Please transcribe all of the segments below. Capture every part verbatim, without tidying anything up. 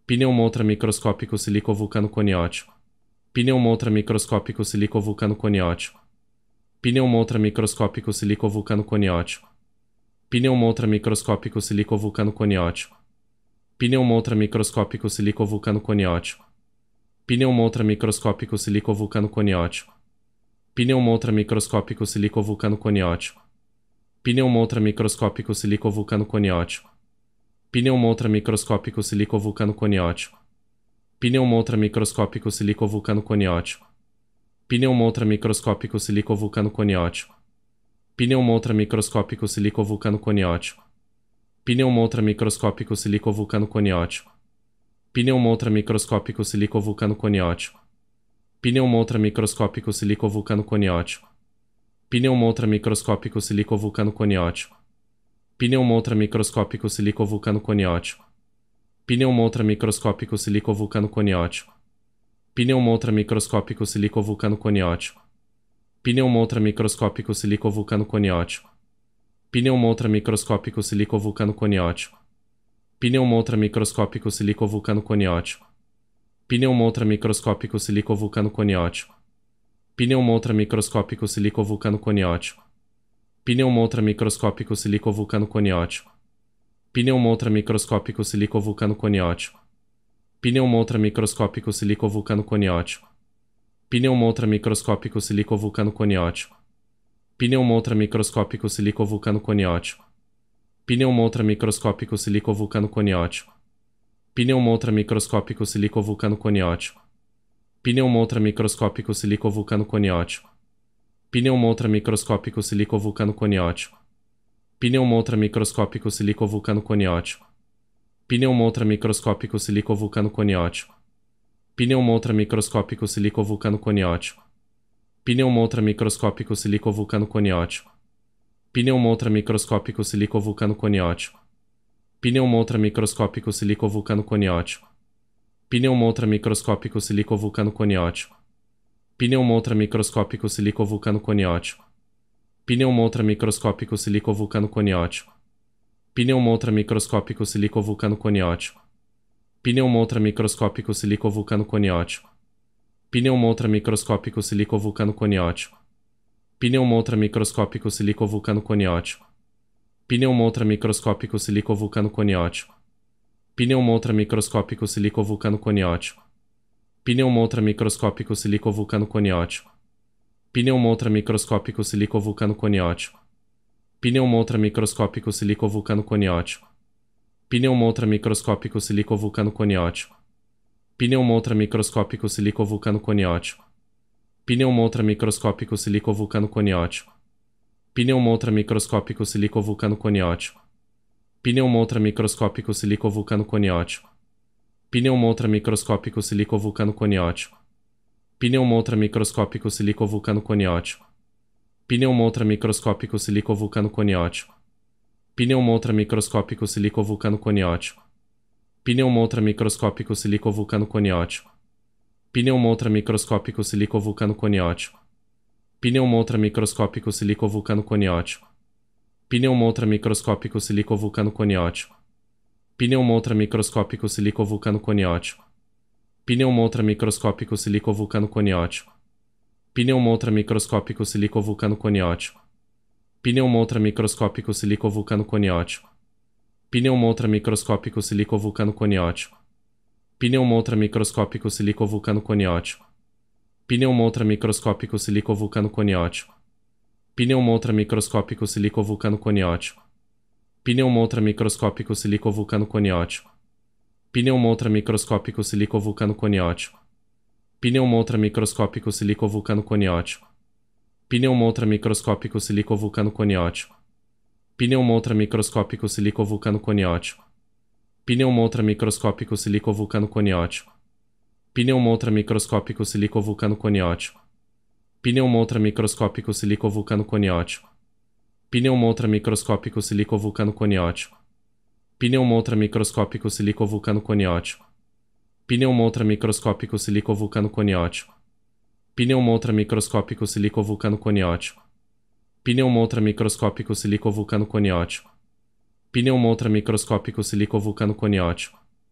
Pneumontra microscópico silico-vulcano coniótico. Pneumontra microscópico silico-vulcano coniótico. Pneumontra microscópico silico-vulcano coniótico. Pneumontra microscópico silico-vulcano coniótico. Pneumontra microscópico silico-vulcano coniótico. Pneumontra microscópico silico-vulcano coniótico. Pneumontra microscópico silico-vulcano coniótico. Pneumontra microscópico silico-vulcano coniótico. Pneumontra microscópico silico-vulcano coniótico. Pneumontra microscópico silico-vulcano coniótico. Pneumontra microscópico silico-vulcano coniótico. Pneumontra microscópico silico-vulcano coniótico. Pneumontra microscópico silico-vulcano coniótico. Pneumontra microscópico silico-vulcano coniótico. Pneumontra microscópico silico-vulcano coniótico. Pneumontra microscópico silico-vulcano coniótico. Pneumontra microscópico silico-vulcano coniótico. Pneumontra microscópico silico-vulcano coniótico. Pneumontra microscópico silico-vulcano coniótico. Pneumontra microscópico silico-vulcano coniótico. Pneumontra microscópico silico-vulcano coniótico. Pneumontra microscópico silico-vulcano coniótico. Pneumontra microscópico silico-vulcano coniótico. Pneumontra microscópico silico-vulcano coniótico. Pneumontra microscópico silico-vulcano coniótico. Pneumontra microscópico silico-vulcano coniótico. Pneumontra microscópico silico-vulcano coniótico. Pneumontra microscópico silico-vulcano coniótico. Pneumontra microscópico silico-vulcano coniótico. Pneumontra microscópico silico-vulcano coniótico. Pneumontra microscópico silico-vulcano coniótico. Pneumontra microscópico silico-vulcano coniótico. Pneumontra microscópico silico-vulcano coniótico. Pneumontra microscópico silico-vulcano coniótico. Pneumontra microscópico silico-vulcano coniótico. Pneumontra microscópico silico-vulcano coniótico. Pneumontra microscópico silico-vulcano coniótico. Pneumontra microscópico silico-vulcano coniótico. Pneumontra microscópico silico-vulcano coniótico. Pneumontra microscópico silico-vulcano coniótico. Pneumontra microscópico silico-vulcano coniótico. Pneumontra microscópico silico-vulcano coniótico. Pneumontra microscópico silico-vulcano coniótico. Pneumontra microscópico silico-vulcano coniótico. Pneumontra microscópico silico-vulcano coniótico. Pneumontra microscópico silico-vulcano coniótico. Pneumontra microscópico silico-vulcano coniótico. Pneumontra microscópico silico-vulcano coniótico. Pneumontra microscópico silico-vulcano coniótico. Pneumontra microscópico silico-vulcano coniótico. Pneumontra microscópico silico-vulcano coniótico. Pneumontra microscópico silico-vulcano coniótico. Pneumontra microscópico silico-vulcano coniótico. Pneumontra microscópico silico-vulcano coniótico. Pneumontra microscópico silico-vulcano coniótico. Pneumontra microscópico silico-vulcano coniótico. Pneumontra microscópico silico-vulcano coniótico. Pneumontra microscópico silico-vulcano coniótico. Pneumontra microscópico silico-vulcano coniótico. Pneumontra microscópico silico-vulcano coniótico. Pneumontra microscópico silico-vulcano coniótico. Pneumontra microscópico silico-vulcano coniótico. Pneumontra microscópico silico-vulcano coniótico. Pneumontra microscópico silico-vulcano coniótico. Pneumontra microscópico silico-vulcano coniótico. Pneumontra microscópico silico-vulcano coniótico. Pneumontra microscópico silico-vulcano coniótico. Pneumontra microscópico silico-vulcano coniótico. Pneumontra microscópico silico-vulcano coniótico. Pneumontra microscópico silico-vulcano coniótico. Pneumontra microscópico silico-vulcano coniótico. Pneumontra microscópico silico-vulcano coniótico. Pneumontra microscópico silico-vulcano coniótico. Pneumontra microscópico silico-vulcano coniótico. Pneumontra microscópico silico-vulcano coniótico. Pneumontra microscópico silico-vulcano coniótico. Pneumontra microscópico silico-vulcano coniótico. Pneumontra microscópico silico-vulcano coniótico. Pneumontra microscópico silico-vulcano coniótico. Pneumontra microscópico silico-vulcano coniótico. Pneumontra microscópico silico-vulcano coniótico. Pneumontra microscópico silico-vulcano coniótico. Pneumontra microscópico silico-vulcano coniótico. Pneumontra microscópico silico-vulcano coniótico. Pneumontra microscópico silico-vulcano coniótico. Pneumontra microscópico silico-vulcano coniótico.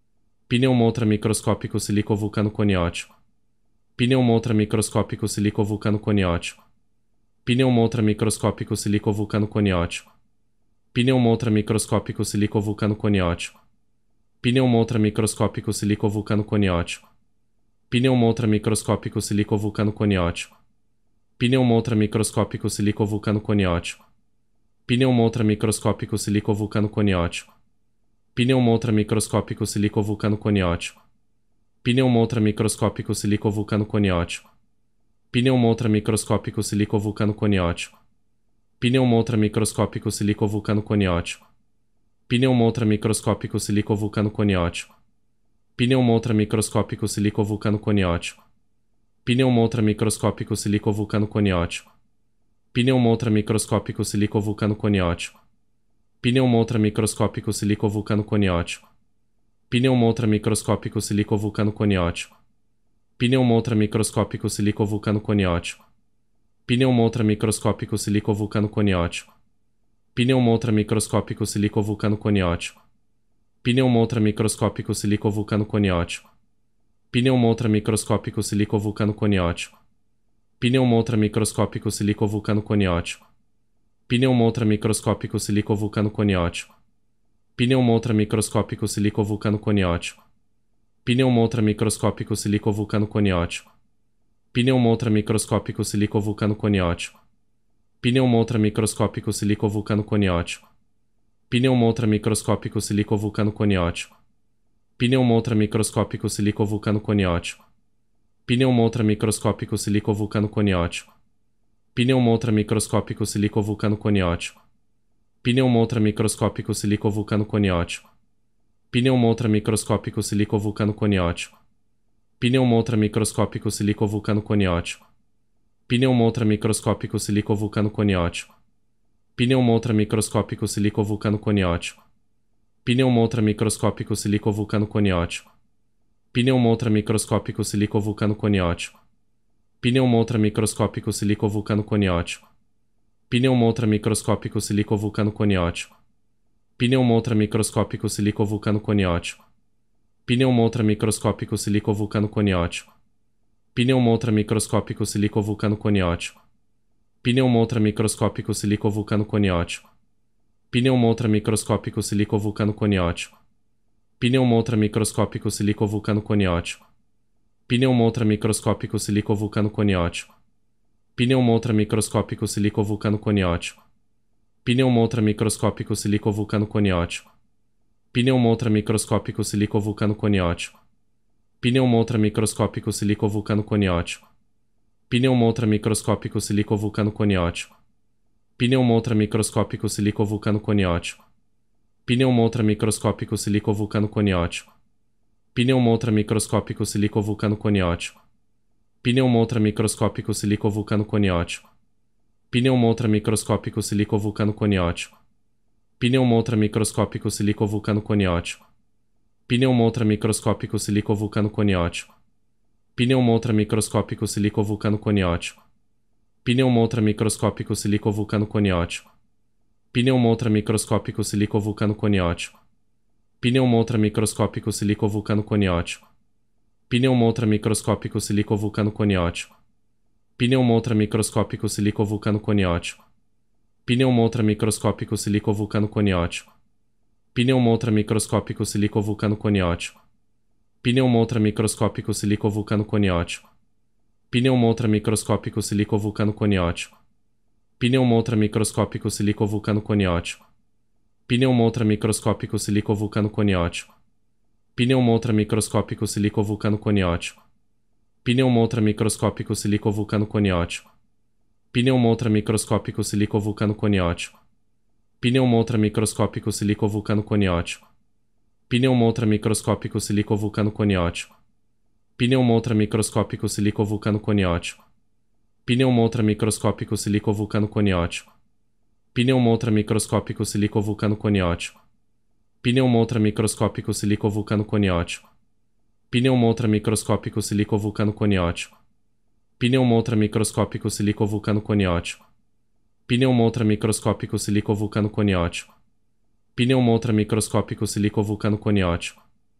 Pneumontra microscópico silicovulcano coniótico. Pneumontra microscópico silicovulcano coniótico. Pneumontra microscópico silicovulcano coniótico. Pneumontra microscópico silicovulcano coniótico. Pneumontra microscópico silicovulcano coniótico. Pneumontra microscópico silicovulcano coniótico. Pneumontra microscópico silicovulcano coniótico. Pneumontra microscópico silicovulcano coniótico. Pneumontra microscópico silicovulcano coniótico. Pneumontra microscópico silicovulcano coniótico. Pneumontra microscópico silicovulcano coniótico. Pneumontra microscópico silicovulcano coniótico. Pneumontra microscópico silicovulcano coniótico. Pneumontra microscópico silicovulcano coniótico. Pneumontra microscópico silicovulcano coniótico. Pneumontra microscópico silicovulcano coniótico. Pneumontra microscópico silicovulcano coniótico. Pneumontra microscópico silicovulcano coniótico. Pneumontra microscópico silicovulcano coniótico. Pneumontra microscópico silicovulcano coniótico. Pneumontra microscópico silicovulcano coniótico. Pneumontra microscópico silicovulcano coniótico. Pneumontra microscópico silicovulcano coniótico. Pneumontra microscópico silicovulcano coniótico. Pneumontra microscópico silicovulcano coniótico. Pneumontra microscópico silicovulcano coniótico. Pneumontra microscópico silicovulcano coniótico. Pneumontra microscópico silicovulcano coniótico. Pneumontra microscópico silicovulcano coniótico. Pneumontra microscópico silicovulcano coniótico. Pneumontra microscópico silicovulcano coniótico. Pneumontra microscópico silicovulcano coniótico. Pneumontra microscópico silicovulcano coniótico. Pneumontra microscópico silicovulcano coniótico. Pneumontra microscópico silicovulcano coniótico. Pneumontra microscópico silicovulcano coniótico. Pneumontra microscópico silicovulcano coniótico. Pneumontra microscópico silicovulcano coniótico. Pneumontra microscópico silicovulcano coniótico. Pneumontra microscópico silicovulcano coniótico. Pneumontra microscópico silicovulcano coniótico. Pneumontra microscópico silicovulcano coniótico. Pneumontra microscópico silicovulcano coniótico. Pneumontra microscópico silicovulcano coniótico. Pneumontra microscópico silicovulcano coniótico. Pneumontra microscópico silicovulcano coniótico. Pneumontra microscópico silicovulcano coniótico. Pneumontra microscópico silicovulcano coniótico. Pneumontra microscópico silicovulcano coniótico. Pneumontra microscópico silicovulcano coniótico. Pneumontra microscópico silicovulcano coniótico. Pneumontra microscópico silicovulcano coniótico. Pneumontra microscópico silicovulcano coniótico. Pneumontra microscópico silicovulcano coniótico. Pneumontra microscópico silicovulcano coniótico. Pneumontra microscópico silicovulcano coniótico. Pneumontra microscópico silicovulcano coniótico. Pneumontra microscópico silicovulcano coniótico. Pneumontra microscópico silicovulcano coniótico. Pneumontra microscópico silicovulcano coniótico. Pneumontra microscópico silicovulcano coniótico. Pneumontra microscópico silicovulcano coniótico. Pneumontra microscópico silicovulcano coniótico. Pneumontra microscópico silicovulcano coniótico. Pneumontra microscópico silicovulcano coniótico. Pneumontra microscópico silicovulcano coniótico. Pneumontra microscópico silicovulcano coniótico. Pneumontra microscópico silicovulcano coniótico. Pneumontra microscópico silicovulcano coniótico. Pneumontra microscópico silicovulcano coniótico. Pneumontra microscópico silicovulcano coniótico. Pneumontra microscópico silicovulcano coniótico. Pneumontra microscópico silicovulcano coniótico. Pneumontra microscópico silicovulcano coniótico. Pneumontra microscópico silicovulcano coniótico. Pneumontra microscópico silicovulcano coniótico. Pneumontra microscópico silicovulcano coniótico. Pneumontra microscópico silicovulcano coniótico. Pneumontra microscópico silicovulcano coniótico. Pneumontra microscópico silicovulcano coniótico. Pneumontra microscópico silicovulcano coniótico. Pneumontra microscópico silicovulcano coniótico. Pneumontra microscópico silicovulcano coniótico. Pneumontra microscópico silicovulcano coniótico. Pneumontra microscópico silicovulcano coniótico. Pneumontra microscópico silicovulcano coniótico.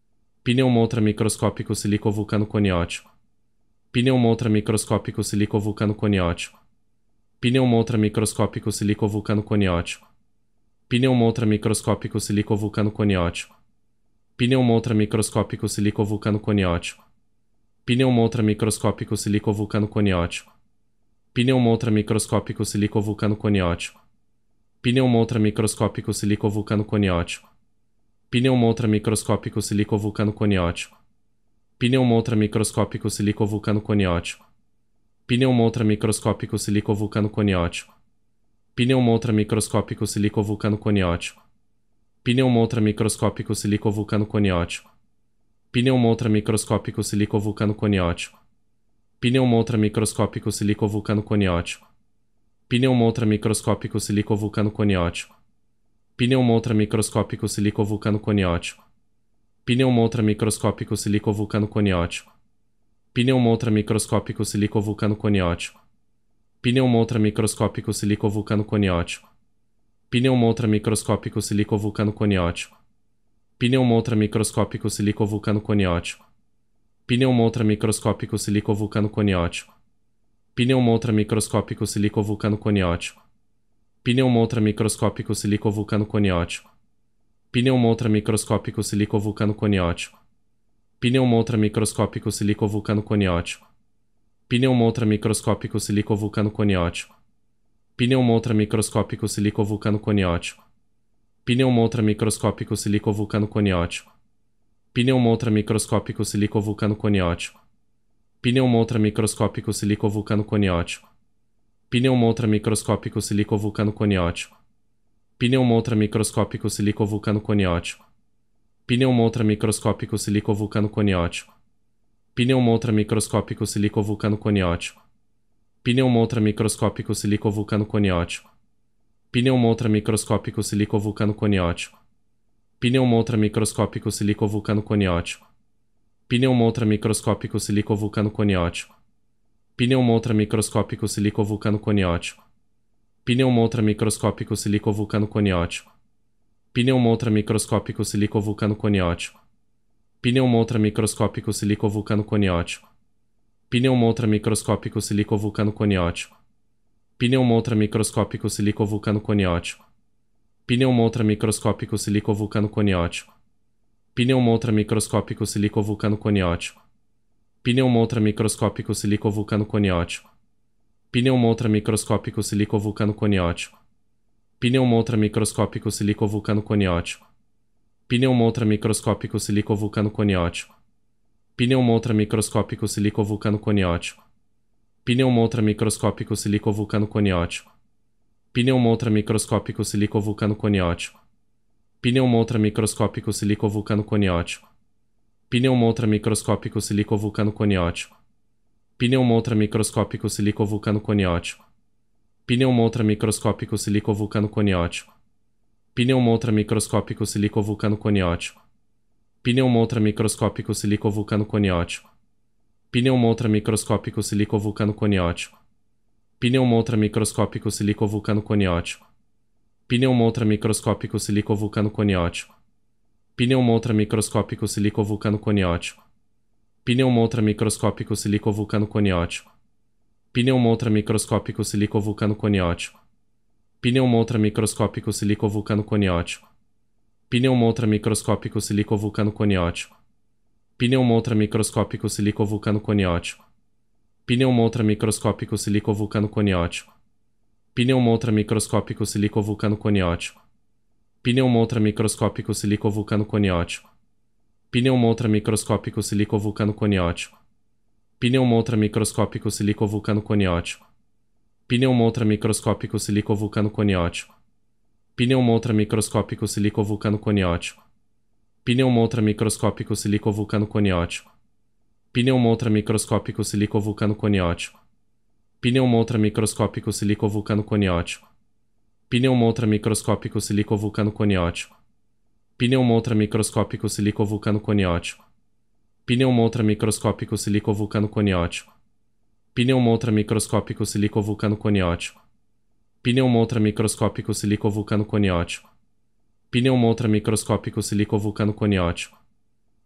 Pneumo ultramicroscópico silicovulcano coniótico. Pneumo ultramicroscópico silicovulcano coniótico. Pneumo ultramicroscópico silicovulcano coniótico. Pneumo ultramicroscópico silicovulcano coniótico. Pneumo ultramicroscópico silicovulcano coniótico. Pneumo ultramicroscópico silicovulcano coniótico. Pneumo ultramicroscópico silicovulcano coniótico. Pneumo ultramicroscópico silicovulcano coniótico. Pneumo ultramicroscópico silicovulcano coniótico. Pneumo ultramicroscópico silicovulcano coniótico. Pneumo ultramicroscópico silicovulcano coniótico. Pneumo ultramicroscópico silicovulcano coniótico. Pneumo ultramicroscópico silicovulcano coniótico. Pneumo ultramicroscópico silicovulcano coniótico. Pneumo ultramicroscópico silicovulcano coniótico. Pneumo ultramicroscópico silicovulcano coniótico. Pneumo ultramicroscópico silicovulcano coniótico. Pneumo ultramicroscópico silicovulcano coniótico. Pneumo ultramicroscópico silicovulcano coniótico. Pneumo ultramicroscópico silicovulcano coniótico. Pneumo ultramicroscópico silicovulcano coniótico. Pneumo ultramicroscópico silicovulcano coniótico. Pneumo ultramicroscópico silicovulcano coniótico. Pneumo ultramicroscópico silicovulcano coniótico. Pneumo ultramicroscópico silicovulcano coniótico. Pneumo ultramicroscópico silicovulcano coniótico. Pneumo ultramicroscópico silicovulcano coniótico. Pneumo ultramicroscópico silicovulcano coniótico. Pneumo ultramicroscópico silicovulcano coniótico. Pneumo ultramicroscópico silicovulcano coniótico. Pneumo ultramicroscópico silicovulcano coniótico. Pneumo ultramicroscópico silicovulcano coniótico. Pneumo ultramicroscópico silicovulcano coniótico. Pneumo ultramicroscópico silicovulcano coniótico. Pneumo ultramicroscópico silicovulcano coniótico. Pneumo ultramicroscópico silicovulcano coniótico. Pneumo ultramicroscópico silicovulcano coniótico. Pneumo ultramicroscópico silicovulcano coniótico. Pneumo ultramicroscópico silicovulcano coniótico. Pneumo ultramicroscópico silicovulcano coniótico. Pneumo ultramicroscópico silicovulcano coniótico. Pneumo ultramicroscópico silicovulcano coniótico. Pneumo ultramicroscópico silicovulcano coniótico. Pneumo ultramicroscópico silicovulcano coniótico. Pneumo ultramicroscópico silicovulcano coniótico. Pneumo ultramicroscópico silicovulcano coniótico. Pneumo ultramicroscópico silicovulcano coniótico. Pneumo ultramicroscópico silicovulcano coniótico. Pneumo ultramicroscópico silicovulcano coniótico. Pneumo ultramicroscópico silicovulcano coniótico. Pneumo ultramicroscópico silicovulcano coniótico. Pneumo ultramicroscópico silicovulcano coniótico. Pneumo ultramicroscópico silicovulcano coniótico. Pneumo ultramicroscópico silicovulcano coniótico. Pneumo ultramicroscópico silicovulcano coniótico. Pneumo ultramicroscópico silicovulcano coniótico. Pneumo ultramicroscópico silicovulcano coniótico. Pneumo ultramicroscópico silicovulcano coniótico. Pneumo ultramicroscópico silicovulcano coniótico. Pneumo ultramicroscópico silicovulcano coniótico. Pneumo ultramicroscópico silicovulcano coniótico. Pneumo ultramicroscópico silicovulcano coniótico. Pneumo ultramicroscópico silicovulcano coniótico. Pneumo ultramicroscópico silicovulcano coniótico. Pneumo ultramicroscópico silicovulcano coniótico. Pneumo ultramicroscópico silicovulcano coniótico. Pneumo ultramicroscópico silicovulcano coniótico. Pneumo ultramicroscópico silicovulcano coniótico. Pneumo ultramicroscópico silicovulcano coniótico. Pneumo ultramicroscópico silicovulcano coniótico. Pneumo ultramicroscópico silicovulcano coniótico. Pneumo ultramicroscópico silicovulcano coniótico. Pneumo ultramicroscópico silicovulcano coniótico. Pneumo ultramicroscópico silicovulcano coniótico. Pneumo ultramicroscópico silicovulcano coniótico. Pneumo ultramicroscópico silicovulcano coniótico. Pneumo ultramicroscópico silicovulcano coniótico. Pneumo ultramicroscópico silicovulcano coniótico. Pneumo ultramicroscópico silicovulcano coniótico. Pneumo ultramicroscópico silicovulcano coniótico. Pneumo ultramicroscópico silicovulcano coniótico. Pneumo ultramicroscópico silicovulcano coniótico. Pneumo ultramicroscópico silicovulcano coniótico. Pneumo ultramicroscópico silicovulcano coniótico. Pneumo ultramicroscópico silicovulcano coniótico. Pneumo ultramicroscópico silicovulcano coniótico.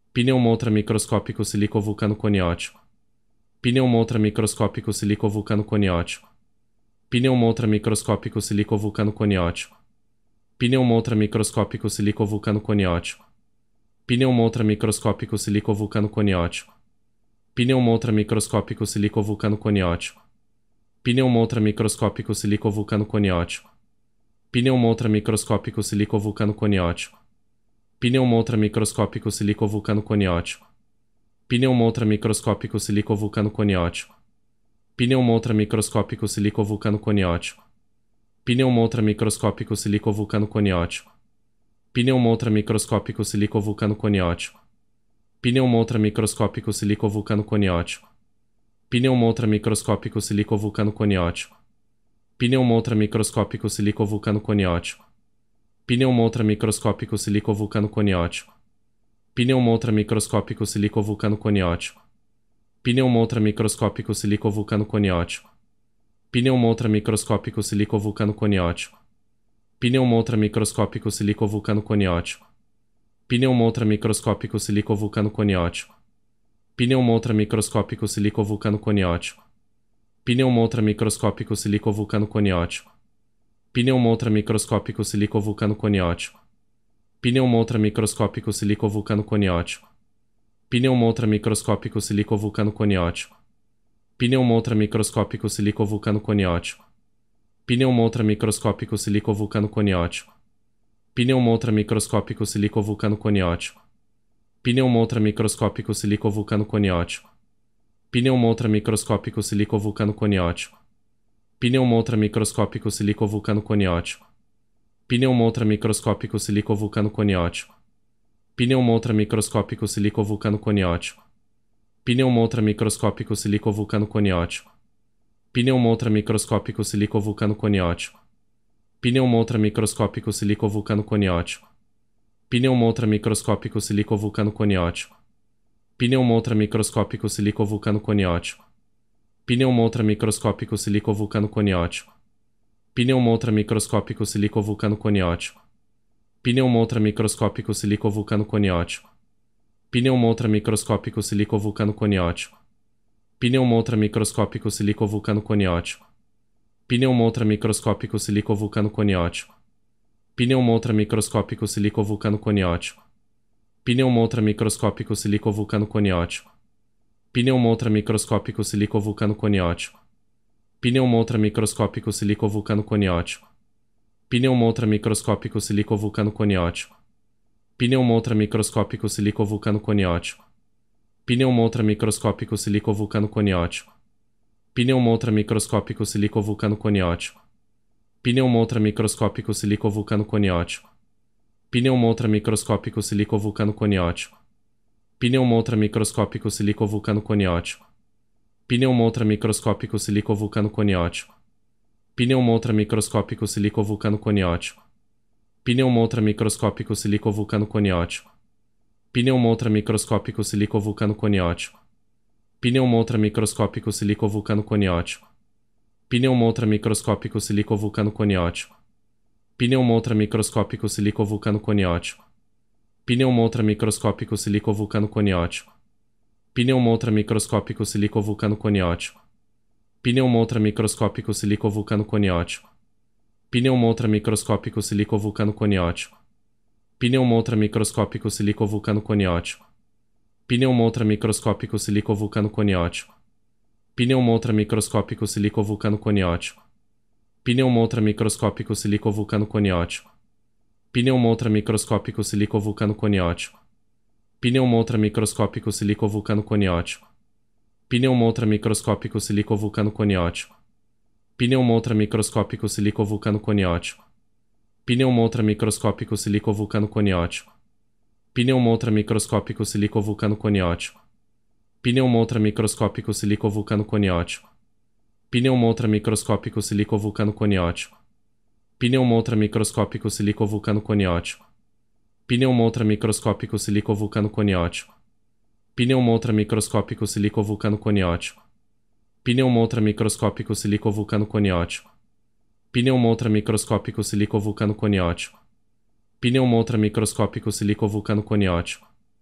Pneumontra microscópico silicovulcano coniótico. Pneumontra microscópico silicovulcano coniótico. Pneumontra microscópico silicovulcano coniótico. Pneumontra microscópico silicovulcano coniótico. Pneumontra microscópico silicovulcano coniótico. Pneumontra microscópico silicovulcano coniótico. Pneumontra microscópico silicovulcano coniótico. Pneumontra microscópico silicovulcano coniótico. Pneumontra microscópico silicovulcano coniótico. Pneumontra microscópico silicovulcano coniótico. Pneumontra microscópico silicovulcano coniótico. Pneumontra microscópico silicovulcano coniótico. Pneumontra microscópico silicovulcano coniótico. Pneumontra microscópico silicovulcano coniótico. Pneumontra microscópico silicovulcano coniótico. Pneumontra microscópico silicovulcano coniótico. Pneumontra microscópico silicovulcano coniótico. Pneumontra microscópico silicovulcano coniótico. Pneumontra microscópico silicovulcano coniótico. Pneumontra microscópico silicovulcano coniótico. Pneumontra microscópico silicovulcano coniótico. Pneumontra microscópico silicovulcano coniótico. Pneumontra microscópico silicovulcano coniótico. Pneumontra microscópico silicovulcano coniótico. Pneumontra microscópico silicovulcano coniótico. Pneumontra microscópico silicovulcano coniótico. Pneumontra microscópico silicovulcano coniótico. Pneumontra microscópico silicovulcano coniótico. Pneumontra microscópico silicovulcano coniótico. Pneumontra microscópico silicovulcano coniótico. Pneumontra microscópico silicovulcano coniótico. Pneumontra microscópico silicovulcano coniótico. Pneumontra microscópico silicovulcano coniótico. Pneumontra microscópico silicovulcano coniótico. Pneumontra microscópico silicovulcano coniótico. Pneumontra microscópico silicovulcano coniótico. Pneumontra microscópico silicovulcano coniótico. Pneumontra microscópico silicovulcano coniótico. Pneumontra microscópico silicovulcano coniótico. Pneumontra microscópico silicovulcano coniótico. Pneumontra microscópico silicovulcano coniótico. Pneumontra microscópico silicovulcano coniótico. Pneumontra microscópico silicovulcano coniótico. Pneumontra microscópico silicovulcano coniótico. Pneumontra microscópico silicovulcano coniótico. Pneumontra microscópico silicovulcano coniótico. Pneumontra microscópico silicovulcano coniótico. Pneumontra microscópico silicovulcano coniótico. Pneumontra microscópico silicovulcano coniótico. Pneumontra microscópico silicovulcano coniótico. Pneumontra microscópico silicovulcano coniótico. Pneumontra microscópico silicovulcano coniótico. Pneumontra microscópico silicovulcano coniótico. Pneumontra microscópico silicovulcano coniótico. Pneumontra microscópico silicovulcano coniótico. Pneumontra microscópico silicovulcano coniótico. Pneumontra microscópico silicovulcano coniótico. Pneumontra microscópico silicovulcano coniótico. Pneumontra microscópico silicovulcano coniótico. Pneumontra microscópico silicovulcano coniótico. Pneumontra microscópico silicovulcano coniótico. Pneumontra microscópico silicovulcano coniótico. Pneumontra microscópico silicovulcano coniótico. Pneumontra microscópico silicovulcano coniótico. Pneumontra microscópico silicovulcano coniótico. Pneumontra microscópico silicovulcano coniótico. Pneumontra microscópico silicovulcano coniótico. Pneumontra microscópico silicovulcano coniótico. Pneumontra microscópico silicovulcano coniótico. Pneumontra microscópico silicovulcano coniótico. Pneumontra microscópico silicovulcano coniótico. Pneumontra microscópico silicovulcano coniótico. Pneumontra microscópico silicovulcano coniótico. Pneumontra microscópico silicovulcano coniótico. Pneumontra microscópico silicovulcano coniótico. Pneumontra microscópico silicovulcano coniótico. Pneumontra microscópico silicovulcano coniótico. Pneumontra microscópico silicovulcano coniótico. Pneumontra microscópico silicovulcano coniótico. Pneumontra microscópico silicovulcano coniótico. Pneumontra microscópico silicovulcano coniótico. Pneumontra microscópico silicovulcano coniótico. Pneumontra microscópico silicovulcano coniótico. Pneumontra microscópico silicovulcano coniótico. Pneumontra microscópico silicovulcano coniótico. Pneumontra microscópico silicovulcano coniótico.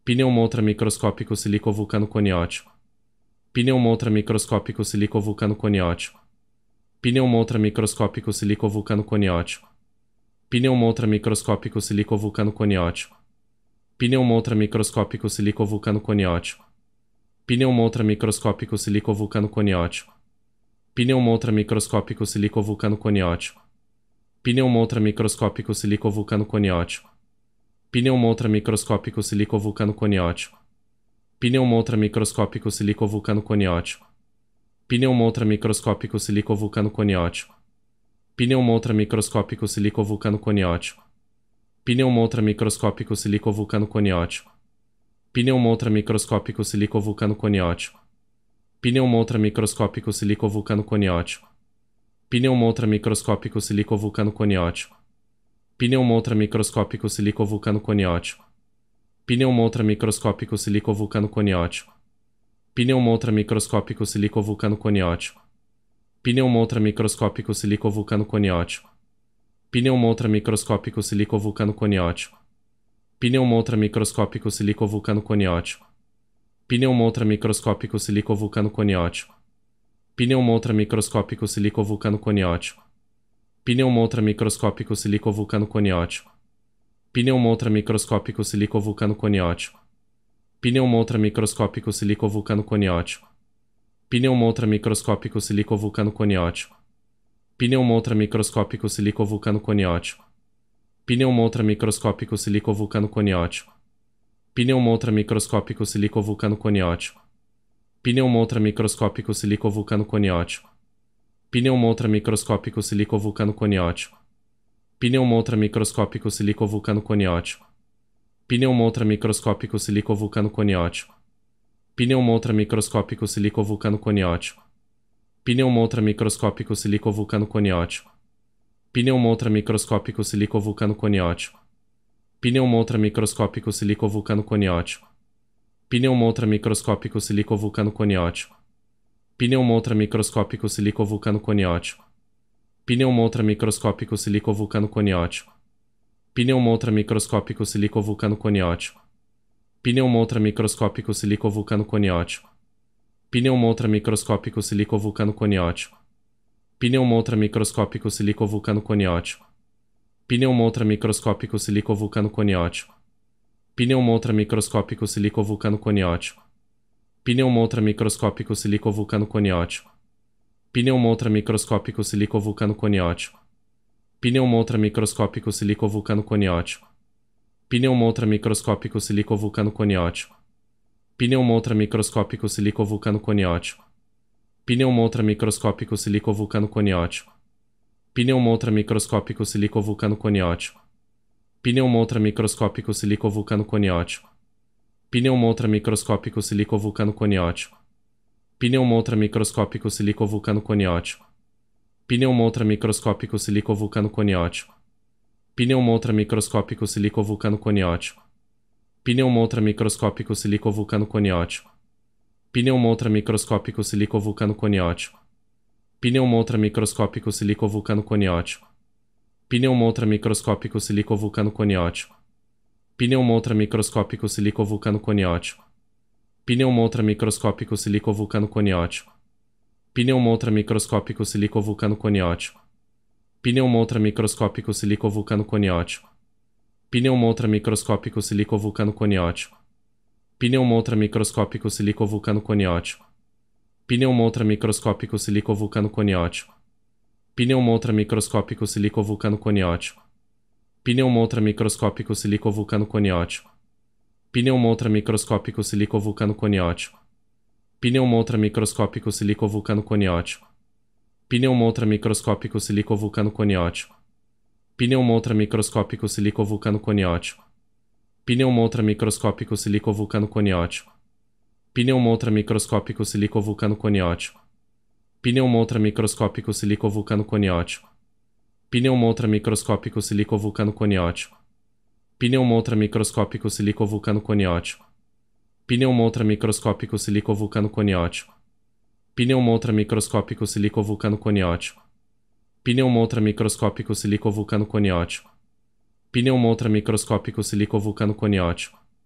pneumo ultramicroscópico silico-vulcano coniótico, pneumo ultramicroscópico silico-vulcano coniótico, pneumo ultramicroscópico silico-vulcano coniótico, pneumo ultramicroscópico silico-vulcano coniótico, pneumo ultramicroscópico silico-vulcano coniótico, pneumo ultramicroscópico silico-vulcano coniótico, pneumo ultramicroscópico silico-vulcano coniótico, pneumo ultramicroscópico silico-vulcano coniótico, pneumo ultramicroscópico silico-vulcano coniótico, pneumo ultramicroscópico silico-vulcano coniótico, pneumo ultramicroscópico silico-vulcano coniótico, pneumo ultramicroscópico silico-vulcano coniótico, pneumo ultramicroscópico silico-vulcano coniótico, pneumo ultramicroscópico silico-vulcano coniótico, pneumo ultramicroscópico silico-vulcano coniótico, pneumo ultramicroscópico silico-vulcano coniótico, pneumo ultramicroscópico silico-vulcano coniótico, pneumo ultramicroscópico silico-vulcano coniótico, pneumo ultramicroscópico silico-vulcano coniótico, pneumo ultramicroscópico silico-vulcano coniótico, pneumo ultramicroscópico silico-vulcano coniótico, pneumo ultramicroscópico silico-vulcano coniótico, pneumo ultramicroscópico silico-vulcano coniótico, pneumo ultramicroscópico silico-vulcano coniótico, pneumo ultramicroscópico silico-vulcano coniótico, pneumo ultramicroscópico silico-vulcano coniótico, pneumo ultramicroscópico silico-vulcano coniótico, pneumo ultramicroscópico silico-vulcano coniótico, pneumo ultramicroscópico silico-vulcano coniótico, pneumo ultramicroscópico silico-vulcano coniótico, pneumo ultramicroscópico silico-vulcano coniótico, pneumo ultramicroscópico silico-vulcano coniótico, pneumo ultramicroscópico silico-vulcano coniótico, pneumo ultramicroscópico silico-vulcano coniótico, pneumo ultramicroscópico silico-vulcano coniótico, pneumo ultramicroscópico silico-vulcano coniótico, pneumo ultramicroscópico silico-vulcano coniótico, pneumo ultramicroscópico silico-vulcano coniótico, pneumo ultramicroscópico silico-vulcano coniótico, pneumo ultramicroscópico silico-vulcano coniótico, pneumo ultramicroscópico silico-vulcano coniótico, pneumo ultramicroscópico silico-vulcano coniótico, pneumo ultramicroscópico silico-vulcano coniótico, pneumo ultramicroscópico silico-vulcano coniótico, pneumo ultramicroscópico silico-vulcano coniótico, pneumo ultramicroscópico silico-vulcano coniótico, pneumo ultramicroscópico silico-vulcano coniótico, pneumo ultramicroscópico silico-vulcano coniótico, pneumo ultramicroscópico silico-vulcano coniótico, pneumo ultramicroscópico silico-vulcano coniótico, pneumo ultramicroscópico silico-vulcano coniótico, pneumo ultramicroscópico silico-vulcano coniótico, pneumo ultramicroscópico silico-vulcano coniótico, pneumo ultramicroscópico silico-vulcano coniótico, pneumo ultramicroscópico silico-vulcano coniótico, pneumo ultramicroscópico silico-vulcano coniótico, pneumo ultramicroscópico silico-vulcano coniótico, pneumo ultramicroscópico silico-vulcano coniótico, pneumo ultramicroscópico silico-vulcano coniótico, pneumo ultramicroscópico silico-vulcano coniótico, pneumo ultramicroscópico silico-vulcano coniótico, pneumo ultramicroscópico silico-vulcano coniótico, pneumo ultramicroscópico silico-vulcano coniótico, pneumo ultramicroscópico silico-vulcano coniótico, pneumo ultramicroscópico silico-vulcano coniótico, pneumo ultramicroscópico silico-vulcano coniótico, pneumo ultramicroscópico silico-vulcano coniótico, pneumo ultramicroscópico silico-vulcano coniótico, pneumo ultramicroscópico silico-vulcano coniótico, pneumo ultramicroscópico silico-vulcano coniótico, pneumo ultramicroscópico silico-vulcano coniótico, pneumo ultramicroscópico silico-vulcano coniótico, pneumo ultramicroscópico silico-vulcano coniótico, pneumo ultramicroscópico silico-vulcano coniótico, pneumo ultramicroscópico silico-vulcano coniótico, pneumo ultramicroscópico silico-vulcano coniótico, pneumo ultramicroscópico silico-vulcano coniótico, pneumo ultramicroscópico silico-vulcano coniótico, pneumo ultramicroscópico silico-vulcano coniótico, pneumo ultramicroscópico silico-vulcano coniótico, pneumo ultramicroscópico silico-vulcano coniótico, pneumo ultramicroscópico silico-vulcano coniótico, pneumo ultramicroscópico silico-vulcano coniótico, pneumo ultramicroscópico silico-vulcano coniótico, pneumo ultramicroscópico silico-vulcano coniótico, pneumo ultramicroscópico silico-vulcano coniótico,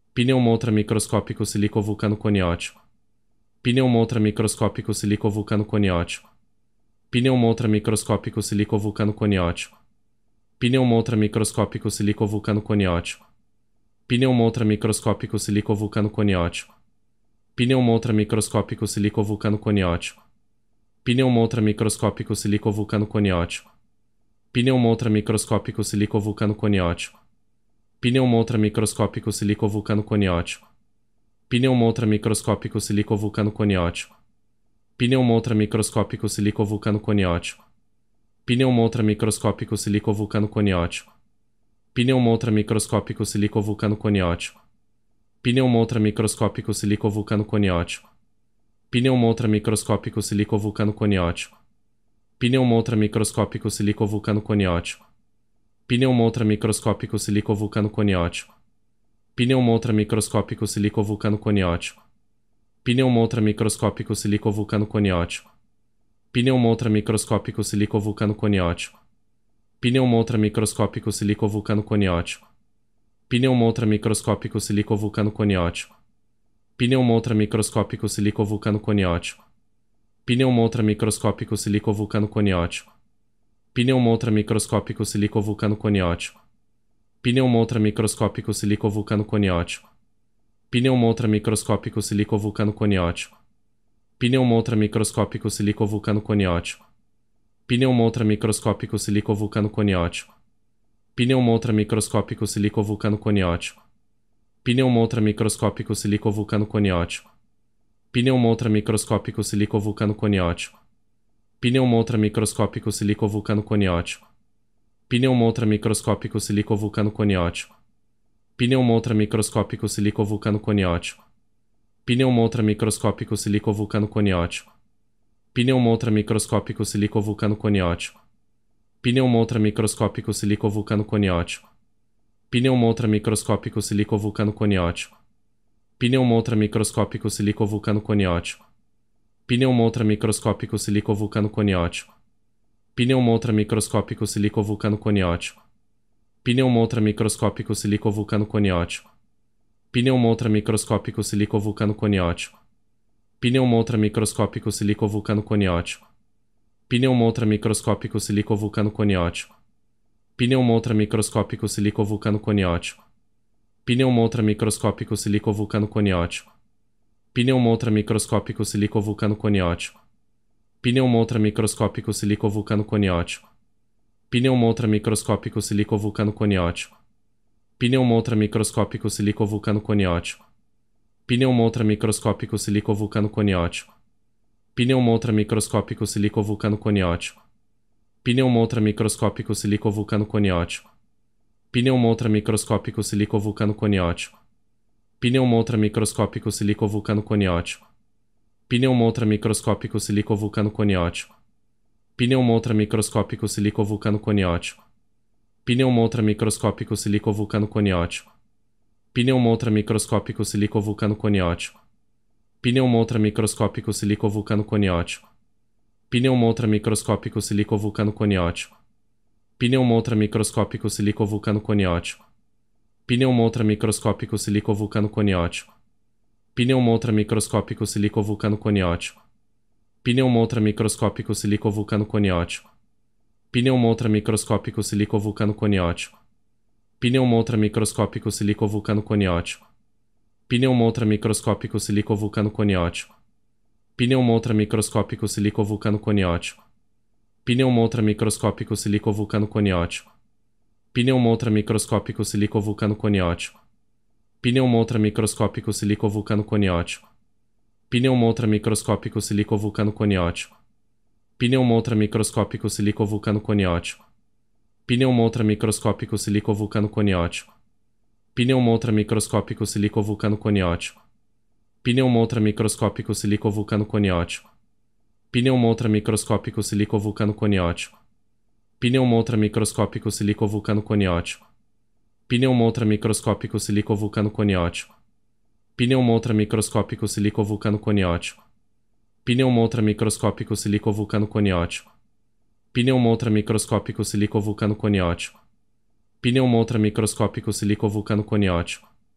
Pneumontra microscópico silicovulcano coniótico. Pneumontra microscópico silicovulcano coniótico. Pneumontra microscópico silicovulcano coniótico. Pneumontra microscópico silicovulcano coniótico. Pneumontra microscópico silicovulcano coniótico. Pneumontra microscópico silicovulcano coniótico. Pneumontra microscópico silicovulcano coniótico. Pneumontra microscópico silicovulcano coniótico. Pneumontra microscópico silicovulcano coniótico. Pneumontra microscópico silicovulcano coniótico. Pneumontra microscópico silicovulcano coniótico. Pneumontra microscópico silicovulcano coniótico. Pneumontra microscópico silicovulcano coniótico. Pneumontra microscópico silicovulcano coniótico. Pneumontra microscópico silicovulcano coniótico. Pneumontra microscópico silicovulcano coniótico. Pneumontra microscópico silicovulcano coniótico. Pneumontra microscópico silicovulcano coniótico. Pneumontra microscópico silicovulcano coniótico. Pneumontra microscópico silicovulcano coniótico. Pneumontra microscópico silicovulcano coniótico. Pneumontra microscópico silicovulcano coniótico. Pneumontra microscópico silicovulcano coniótico. Pneumontra microscópico silicovulcano coniótico. Pneumontra microscópico silicovulcano coniótico. Pneumontra microscópico silicovulcano coniótico. Pneumontra microscópico silicovulcano coniótico. Pneumontra microscópico silicovulcano coniótico. Pneumontra microscópico silicovulcano coniótico. Pneumontra microscópico silicovulcano coniótico. Pneumontra microscópico silicovulcano coniótico. Pneumontra microscópico silicovulcano coniótico. Pneumontra microscópico silicovulcano coniótico. Pneumontra microscópico silicovulcano coniótico. Pneumontra microscópico silicovulcano coniótico. Pneumontra microscópico silicovulcano coniótico. Pneumontra microscópico silicovulcano coniótico. Pneumontra microscópico silicovulcano coniótico. Pneumontra microscópico silicovulcano coniótico. Pneumontra microscópico silicovulcano coniótico. Pneumontra microscópico silicovulcano coniótico. Pneumontra microscópico silicovulcano coniótico. Pneumontra microscópico silicovulcano coniótico. Pneumontra microscópico silicovulcano coniótico. Pneumontra microscópico silicovulcano coniótico. Pneumontra microscópico silicovulcano coniótico. Pneumontra microscópico silicovulcano coniótico. Pneumontra microscópico silicovulcano coniótico. Pneumontra microscópico silicovulcano coniótico. Pneumontra microscópico silicovulcano coniótico. Pneumontra microscópico silicovulcano coniótico. Pneumontra microscópico silicovulcano coniótico. Pneumontra microscópico silicovulcano coniótico. Pneumontra microscópico silicovulcano coniótico. Pneumontra microscópico silicovulcano coniótico. Pneumontra microscópico silicovulcano coniótico. Pneumontra microscópico silicovulcano coniótico. Pneumontra microscópico silicovulcano coniótico. Pneumontra microscópico silicovulcano coniótico. Pneumontra microscópico silicovulcano coniótico. Pneumontra microscópico silicovulcano coniótico. Pneumontra microscópico silicovulcano coniótico. Pneumontra microscópico silicovulcano coniótico. Pneumontra microscópico silicovulcano coniótico. Pneumontra microscópico silicovulcano coniótico. Pneumontra microscópico silicovulcano coniótico. Pneumontra microscópico silicovulcano coniótico. Pneumontra microscópico silicovulcano coniótico. Pneumontra microscópico silicovulcano coniótico. Pneumontra microscópico silicovulcano coniótico. Pneumontra microscópico silicovulcano coniótico. Pneumontra microscópico silicovulcano coniótico. Pneumontra microscópico silicovulcano coniótico. Pneumontra microscópico silicovulcano coniótico. Pneumontra microscópico silicovulcano coniótico. Pneumontra microscópico silicovulcano coniótico. Pneumontra microscópico silicovulcano coniótico. Pneumontra microscópico silicovulcano coniótico. Pneumontra microscópico silicovulcano coniótico. Pneumontra microscópico silicovulcano coniótico. Pneumontra microscópico silicovulcano coniótico. Pneumontra microscópico silicovulcano coniótico. Pneumontra microscópico silicovulcano coniótico. Pneumontra microscópico silicovulcano coniótico. Pneumontra microscópico silicovulcano coniótico. Pneumontra microscópico silicovulcano coniótico.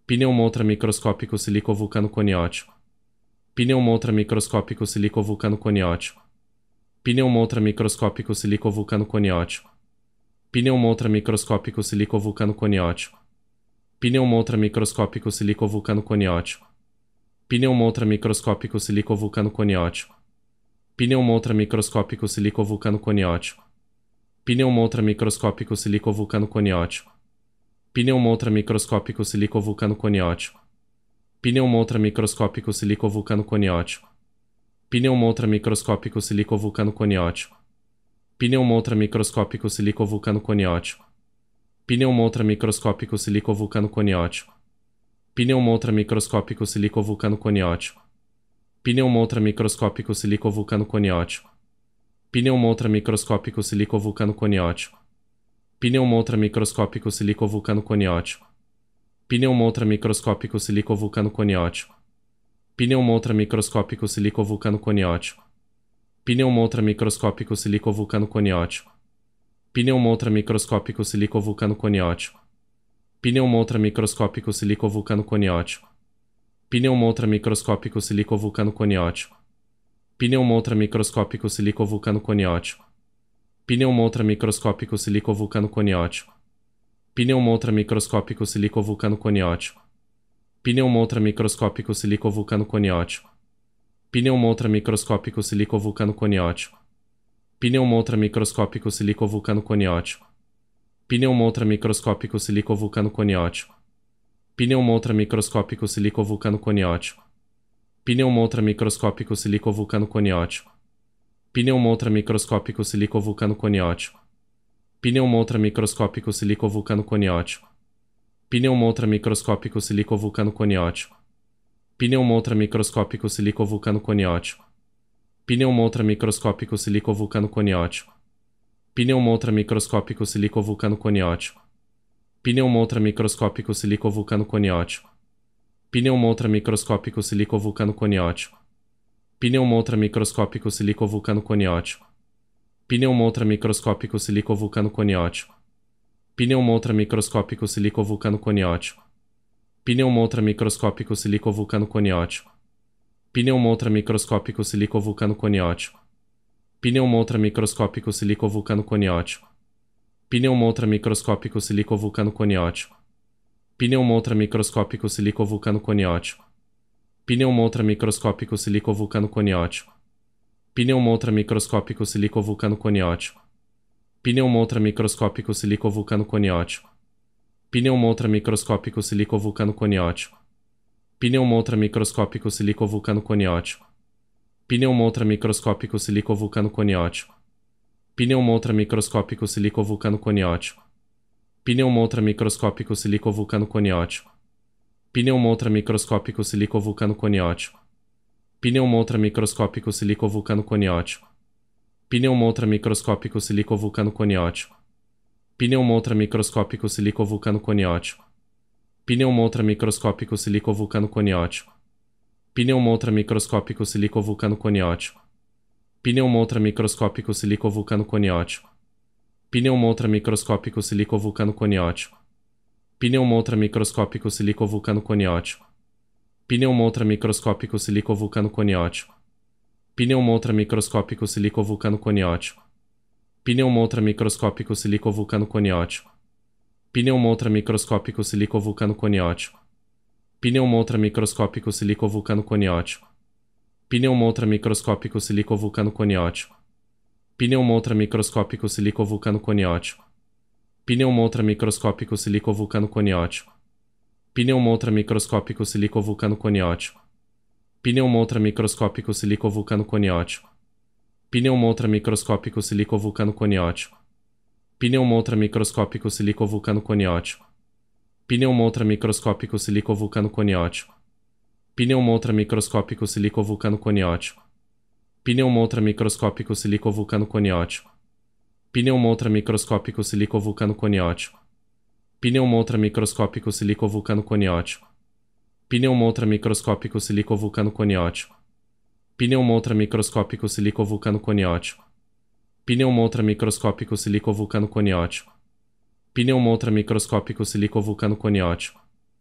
pneumontra microscópico silicovulcano coniótico, pneumontra microscópico silicovulcano coniótico, pneumontra microscópico silicovulcano coniótico, pneumontra microscópico silicovulcano coniótico, pneumontra microscópico silicovulcano coniótico, pneumontra microscópico silicovulcano coniótico, pneumontra microscópico silicovulcano coniótico, pneumontra microscópico silicovulcano coniótico, pneumontra microscópico silicovulcano coniótico, pneumontra microscópico silicovulcano coniótico, pneumontra microscópico silicovulcano coniótico, pneumontra microscópico silicovulcano coniótico, pneumontra microscópico silicovulcano coniótico, pneumontra microscópico silicovulcano coniótico, pneumontra microscópico silicovulcano coniótico, pneumontra microscópico silicovulcano coniótico, pneumontra microscópico silicovulcano coniótico, pneumontra microscópico silicovulcano coniótico, pneumontra microscópico silicovulcano coniótico, pneumontra microscópico silicovulcano coniótico, pneumontra microscópico silicovulcano coniótico, pneumontra microscópico silicovulcano coniótico, pneumontra microscópico silicovulcano coniótico, pneumontra microscópico silicovulcano coniótico, pneumontra microscópico silicovulcano coniótico, pneumontra microscópico silicovulcano coniótico, pneumontra microscópico silicovulcano coniótico, pneumontra microscópico silicovulcano coniótico, pneumontra microscópico silicovulcano coniótico, pneumontra microscópico silicovulcano coniótico, pneumontra microscópico silicovulcano coniótico, pneumontra microscópico silicovulcano coniótico, pneumontra microscópico silicovulcano coniótico, pneumontra microscópico silicovulcano coniótico, pneumontra microscópico silicovulcano coniótico, pneumontra microscópico silicovulcano coniótico, pneumontra microscópico silicovulcano coniótico, pneumontra microscópico silicovulcano coniótico, pneumontra microscópico silicovulcano coniótico, pneumontra microscópico silicovulcano coniótico, pneumontra microscópico silicovulcano coniótico, pneumontra microscópico silicovulcano coniótico, pneumontra microscópico silicovulcano coniótico, pneumontra microscópico silicovulcano coniótico, pneumontra microscópico silicovulcano coniótico, pneumontra microscópico silicovulcano coniótico, pneumontra microscópico silicovulcano coniótico, pneumontra microscópico silicovulcano coniótico, pneumontra microscópico silicovulcano coniótico, pneumontra microscópico silicovulcano coniótico, pneumontra microscópico silicovulcano coniótico, pneumontra microscópico silicovulcano coniótico, pneumontra microscópico silicovulcano coniótico, pneumontra microscópico silicovulcano coniótico, pneumontra microscópico silicovulcano coniótico, pneumontra microscópico silicovulcano coniótico, pneumontra microscópico silicovulcano coniótico, pneumontra microscópico silicovulcano coniótico, pneumontra microscópico silicovulcano coniótico, pneumontra microscópico silicovulcano coniótico, pneumontra microscópico silicovulcano coniótico, pneumontra microscópico silicovulcano coniótico, pneumontra microscópico silicovulcano coniótico, pneumontra microscópico silicovulcano coniótico, pneumontra microscópico silicovulcano coniótico, pneumontra microscópico silicovulcano coniótico, pneumontra microscópico silicovulcano coniótico, pneumontra microscópico silicovulcano coniótico, pneumontra microscópico silicovulcano coniótico, pneumontra microscópico silicovulcano coniótico, pneumontra microscópico silicovulcano coniótico, pneumontra microscópico silicovulcano coniótico, pneumontra microscópico silicovulcano coniótico, pneumontra microscópico silicovulcano coniótico, pneumontra microscópico silicovulcano coniótico, pneumontra microscópico silicovulcano coniótico, pneumontra microscópico silicovulcano coniótico, pneumontra microscópico silicovulcano coniótico, pneumontra microscópico silicovulcano coniótico, pneumontra microscópico silicovulcano coniótico, pneumontra microscópico silicovulcano coniótico, pneumontra microscópico silicovulcano coniótico, pneumontra microscópico silicovulcano coniótico, pneumontra microscópico silicovulcano coniótico, pneumontra microscópico silicovulcano coniótico, pneumontra microscópico silicovulcano coniótico,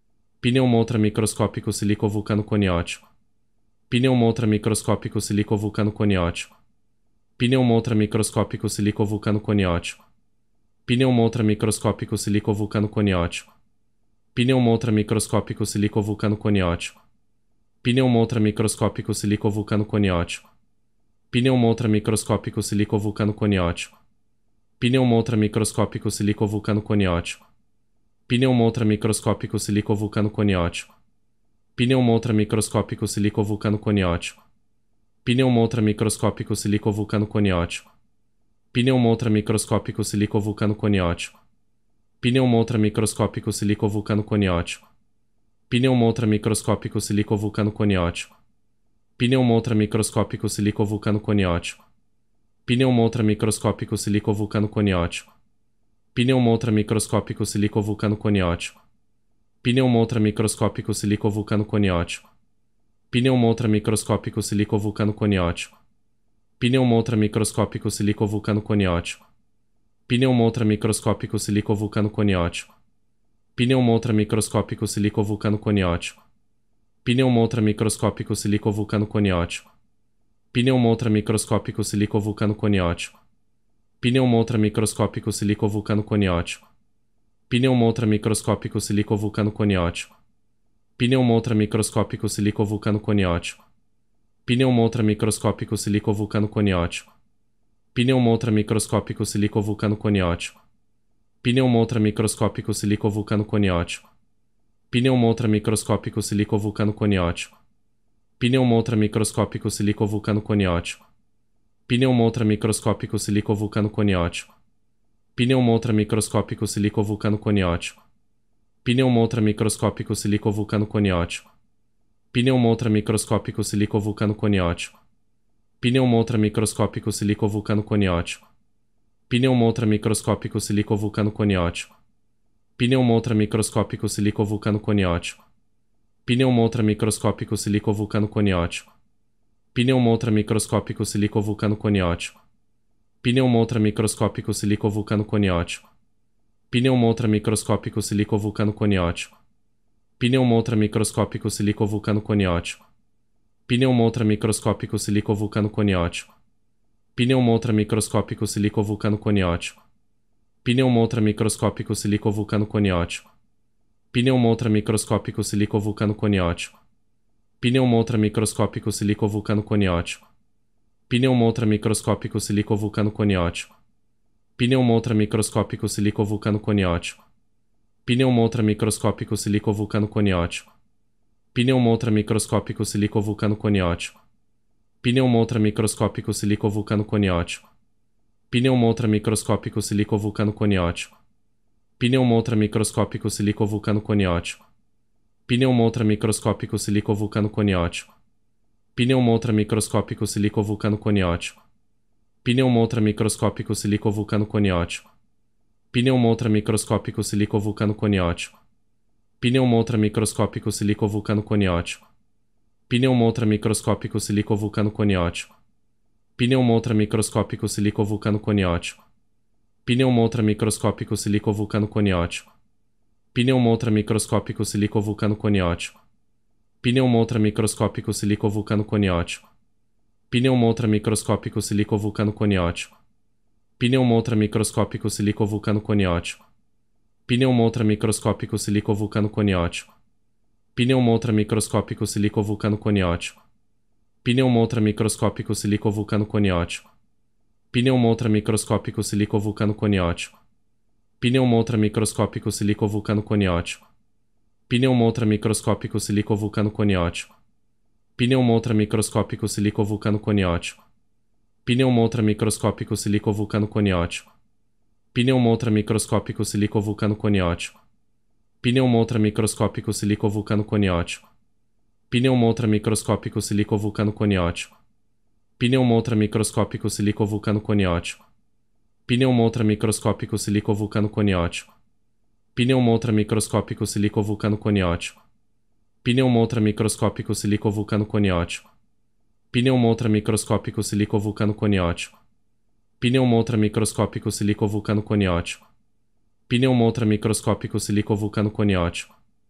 Pneumontra microscópico silicovulcano coniótico. Pneumontra microscópico silicovulcano coniótico. Pneumontra microscópico silicovulcano coniótico. Pneumontra microscópico silicovulcano coniótico. Pneumontra microscópico silicovulcano coniótico. Pneumontra microscópico silicovulcano coniótico. Pneumontra microscópico silicovulcano coniótico. Pneumontra microscópico silicovulcano coniótico. Pneumontra microscópico silicovulcano coniótico. Pneumontra microscópico silicovulcano coniótico. Pneumontra microscópico silicovulcano coniótico. Pneumontra microscópico silicovulcano coniótico. Pneumontra microscópico silicovulcano coniótico. Pneumontra microscópico silicovulcano coniótico. Pneumontra microscópico silicovulcano coniótico. Pneumontra microscópico silicovulcano coniótico. Pneumontra microscópico silicovulcano coniótico. Pneumontra microscópico silicovulcano coniótico. Pneumontra microscópico silicovulcano coniótico. Pneumontra microscópico silicovulcano coniótico. Pneumontra microscópico silicovulcano coniótico. Pneumontra microscópico silicovulcano coniótico. Pneumontra microscópico silicovulcano coniótico. Pneumontra microscópico silicovulcano coniótico. Pneumontra microscópico silicovulcano coniótico. Pneumontra microscópico silicovulcano coniótico. Pneumontra microscópico silicovulcano coniótico. Pneumontra microscópico silicovulcano coniótico. Pneumontra microscópico silicovulcano coniótico. Pneumontra microscópico silicovulcano coniótico. Pneumontra microscópico silicovulcano coniótico. Pneumontra microscópico silicovulcano coniótico. Pneumontra microscópico silicovulcano coniótico. Pneumontra microscópico silicovulcano coniótico. Pneumontra microscópico silicovulcano coniótico. Pneumontra microscópico silicovulcano coniótico. Pneumontra microscópico silicovulcano coniótico. Pneumontra microscópico silicovulcano coniótico. Pneumontra microscópico silicovulcano coniótico. Pneumontra microscópico silicovulcano coniótico. Pneumontra microscópico silicovulcano coniótico. Pneumontra microscópico silicovulcano coniótico. Pneumontra microscópico silicovulcano coniótico. Pneumontra microscópico silicovulcano coniótico. Pneumontra microscópico silicovulcano coniótico. Pneumontra microscópico silicovulcano coniótico. Pneumontra microscópico silicovulcano coniótico. Pneumontra microscópico silicovulcano coniótico. Pneumontra microscópico silicovulcano coniótico. Pneumontra microscópico silicovulcano coniótico. Pneumontra microscópico silicovulcano coniótico. Pneumontra microscópico silicovulcano coniótico. Pneumontra microscópico silicovulcano coniótico. Pneumontra microscópico silicovulcano coniótico. Pneumontra microscópico silicovulcano coniótico. Pneumontra microscópico silicovulcano coniótico. Pneumontra microscópico silicovulcano coniótico. Pneumontra microscópico silicovulcano coniótico. Pneumontra microscópico silicovulcano coniótico. Pneumontra microscópico silicovulcano coniótico. Pneumontra microscópico silicovulcano coniótico. Pneumontra microscópico silicovulcano coniótico. Pneumontra microscópico silicovulcano coniótico. Pneumontra microscópico silicovulcano coniótico. Pneumontra microscópico silicovulcano coniótico. Pneumontra microscópico silicovulcano coniótico. Pneumontra microscópico silicovulcano coniótico. Pneumontra microscópico silicovulcano coniótico. Pneumontra microscópico silicovulcano coniótico. Pneumontra microscópico silicovulcano coniótico. Pneumontra microscópico silicovulcano coniótico. Pneumontra microscópico silicovulcano coniótico. Pneumontra microscópico silicovulcano coniótico. Pneumontra microscópico silicovulcano coniótico. Pneumontra microscópico silicovulcano coniótico. Pneumontra microscópico silicovulcano coniótico. Pneumontra microscópico silicovulcano coniótico. Pneumontra microscópico silicovulcano coniótico. Pneumontra microscópico silicovulcano coniótico. Pneumontra microscópico silicovulcano coniótico. Pneumontra microscópico silicovulcano coniótico. Pneumontra microscópico silicovulcano coniótico. Pneumontra microscópico silicovulcano coniótico. Pneumontra microscópico silicovulcano coniótico. Pneumontra microscópico silicovulcano coniótico. Pneumontra microscópico silicovulcano coniótico.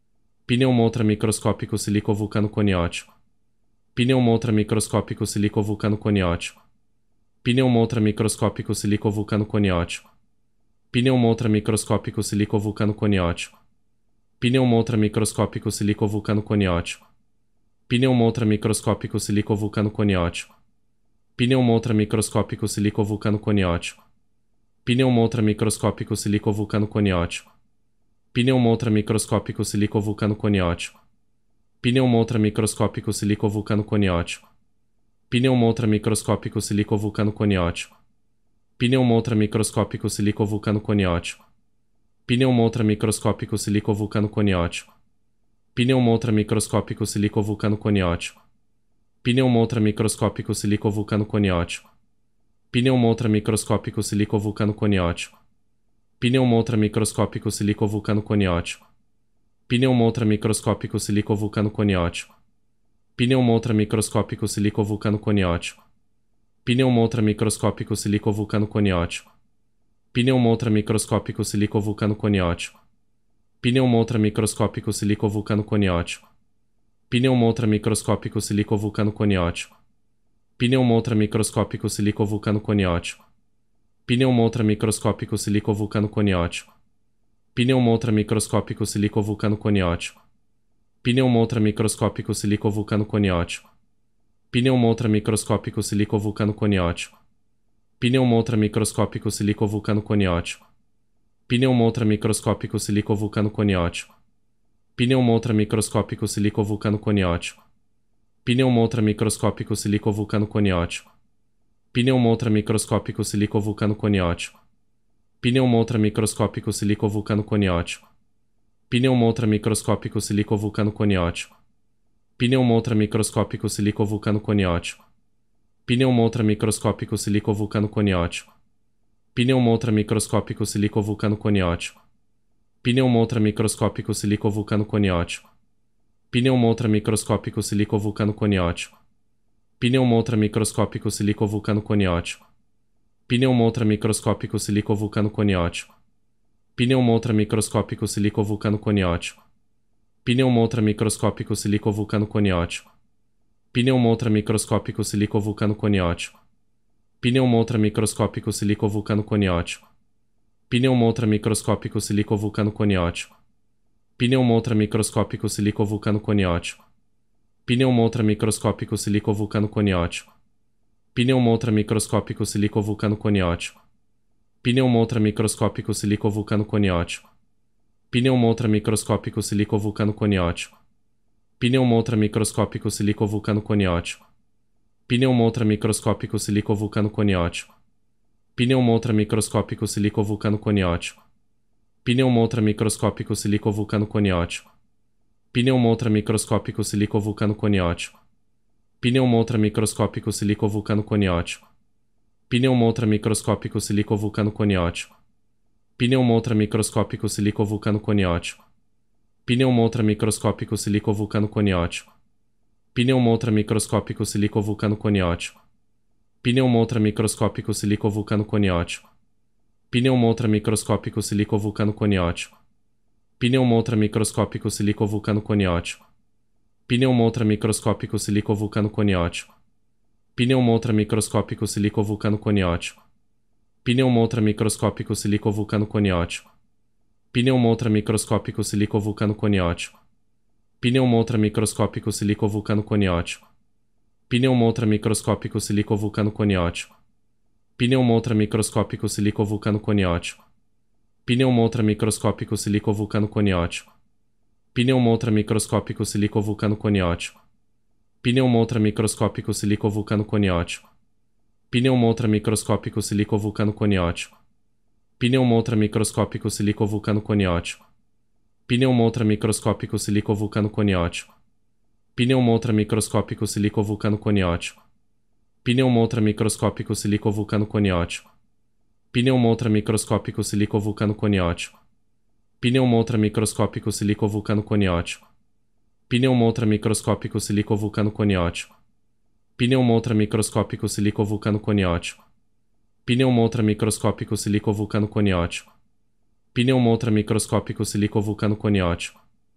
pneumontra microscópico silicovulcano coniótico, pneumontra microscópico silicovulcano coniótico, pneumontra microscópico silicovulcano coniótico, pneumontra microscópico silicovulcano coniótico, pneumontra microscópico silicovulcano coniótico, pneumontra microscópico silicovulcano coniótico, pneumontra microscópico silicovulcano coniótico, pneumontra microscópico silicovulcano coniótico, pneumontra microscópico silicovulcano coniótico, pneumontra microscópico silicovulcano coniótico, pneumontra microscópico silicovulcano coniótico, pneumontra microscópico silicovulcano coniótico, pneumontra microscópico silicovulcano coniótico, pneumontra microscópico silicovulcano coniótico, pneumontra microscópico silicovulcano coniótico, pneumontra microscópico silicovulcano coniótico, pneumontra microscópico silicovulcano coniótico, pneumontra microscópico silicovulcano coniótico, pneumontra microscópico silicovulcano coniótico, pneumontra microscópico silicovulcano coniótico, pneumontra microscópico silicovulcano coniótico, pneumontra microscópico silicovulcano coniótico, pneumontra microscópico silicovulcano coniótico, pneumontra microscópico silicovulcano coniótico, pneumontra microscópico silicovulcano coniótico, pneumontra microscópico silicovulcano coniótico, pneumontra microscópico silicovulcano coniótico, pneumontra microscópico silicovulcano coniótico, pneumontra microscópico silicovulcano coniótico, pneumontra microscópico silicovulcano coniótico, pneumontra microscópico silicovulcano coniótico, pneumontra microscópico silicovulcano coniótico, pneumontra microscópico silicovulcano coniótico, pneumontra microscópico silicovulcano coniótico, pneumontra microscópico silicovulcano coniótico, pneumontra microscópico silicovulcano coniótico, pneumontra microscópico silicovulcano coniótico, pneumontra microscópico silicovulcano coniótico, pneumontra microscópico silicovulcano coniótico, pneumontra microscópico silicovulcano coniótico, pneumontra microscópico silicovulcano coniótico, pneumontra microscópico silicovulcano coniótico, pneumontra microscópico silicovulcano coniótico, pneumontra microscópico silicovulcano coniótico, pneumontra microscópico silicovulcano coniótico, pneumontra microscópico silicovulcano coniótico, pneumontra microscópico silicovulcano coniótico, pneumontra microscópico silicovulcano coniótico, pneumontra microscópico silicovulcano coniótico, pneumontra microscópico silicovulcano coniótico, pneumontra microscópico silicovulcano coniótico, pneumontra microscópico silicovulcano coniótico, pneumontra microscópico silicovulcano coniótico, pneumontra microscópico silicovulcano coniótico, pneumontra microscópico silicovulcano coniótico, pneumontra microscópico silicovulcano coniótico, pneumontra microscópico silicovulcano coniótico, pneumontra microscópico silicovulcano coniótico, pneumontra microscópico silicovulcano coniótico, pneumontra microscópico silicovulcano coniótico, pneumontra microscópico silicovulcano coniótico, pneumontra microscópico silicovulcano coniótico, pneumontra microscópico silicovulcano coniótico, pneumontra microscópico silicovulcano coniótico, pneumontra microscópico silicovulcano coniótico, pneumontra microscópico silicovulcano coniótico, pneumontra microscópico silicovulcano coniótico, pneumontra microscópico silicovulcano coniótico, pneumontra microscópico silicovulcano coniótico, pneumontra microscópico silicovulcano coniótico, pneumontra microscópico silicovulcano coniótico, pneumontra microscópico silicovulcano coniótico, pneumontra microscópico silicovulcano coniótico, pneumontra microscópico silicovulcano coniótico, pneumontra microscópico silicovulcano coniótico, pneumontra microscópico silicovulcano coniótico, pneumontra microscópico silicovulcano coniótico, pneumontra microscópico silicovulcano coniótico, pneumontra microscópico silicovulcano coniótico, pneumontra microscópico silicovulcano coniótico, pneumontra microscópico silicovulcano coniótico, pneumontra microscópico silicovulcano coniótico, pneumontra microscópico silicovulcano coniótico, pneumontra microscópico silicovulcano coniótico, pneumontra microscópico silicovulcano coniótico, pneumontra microscópico silicovulcano coniótico,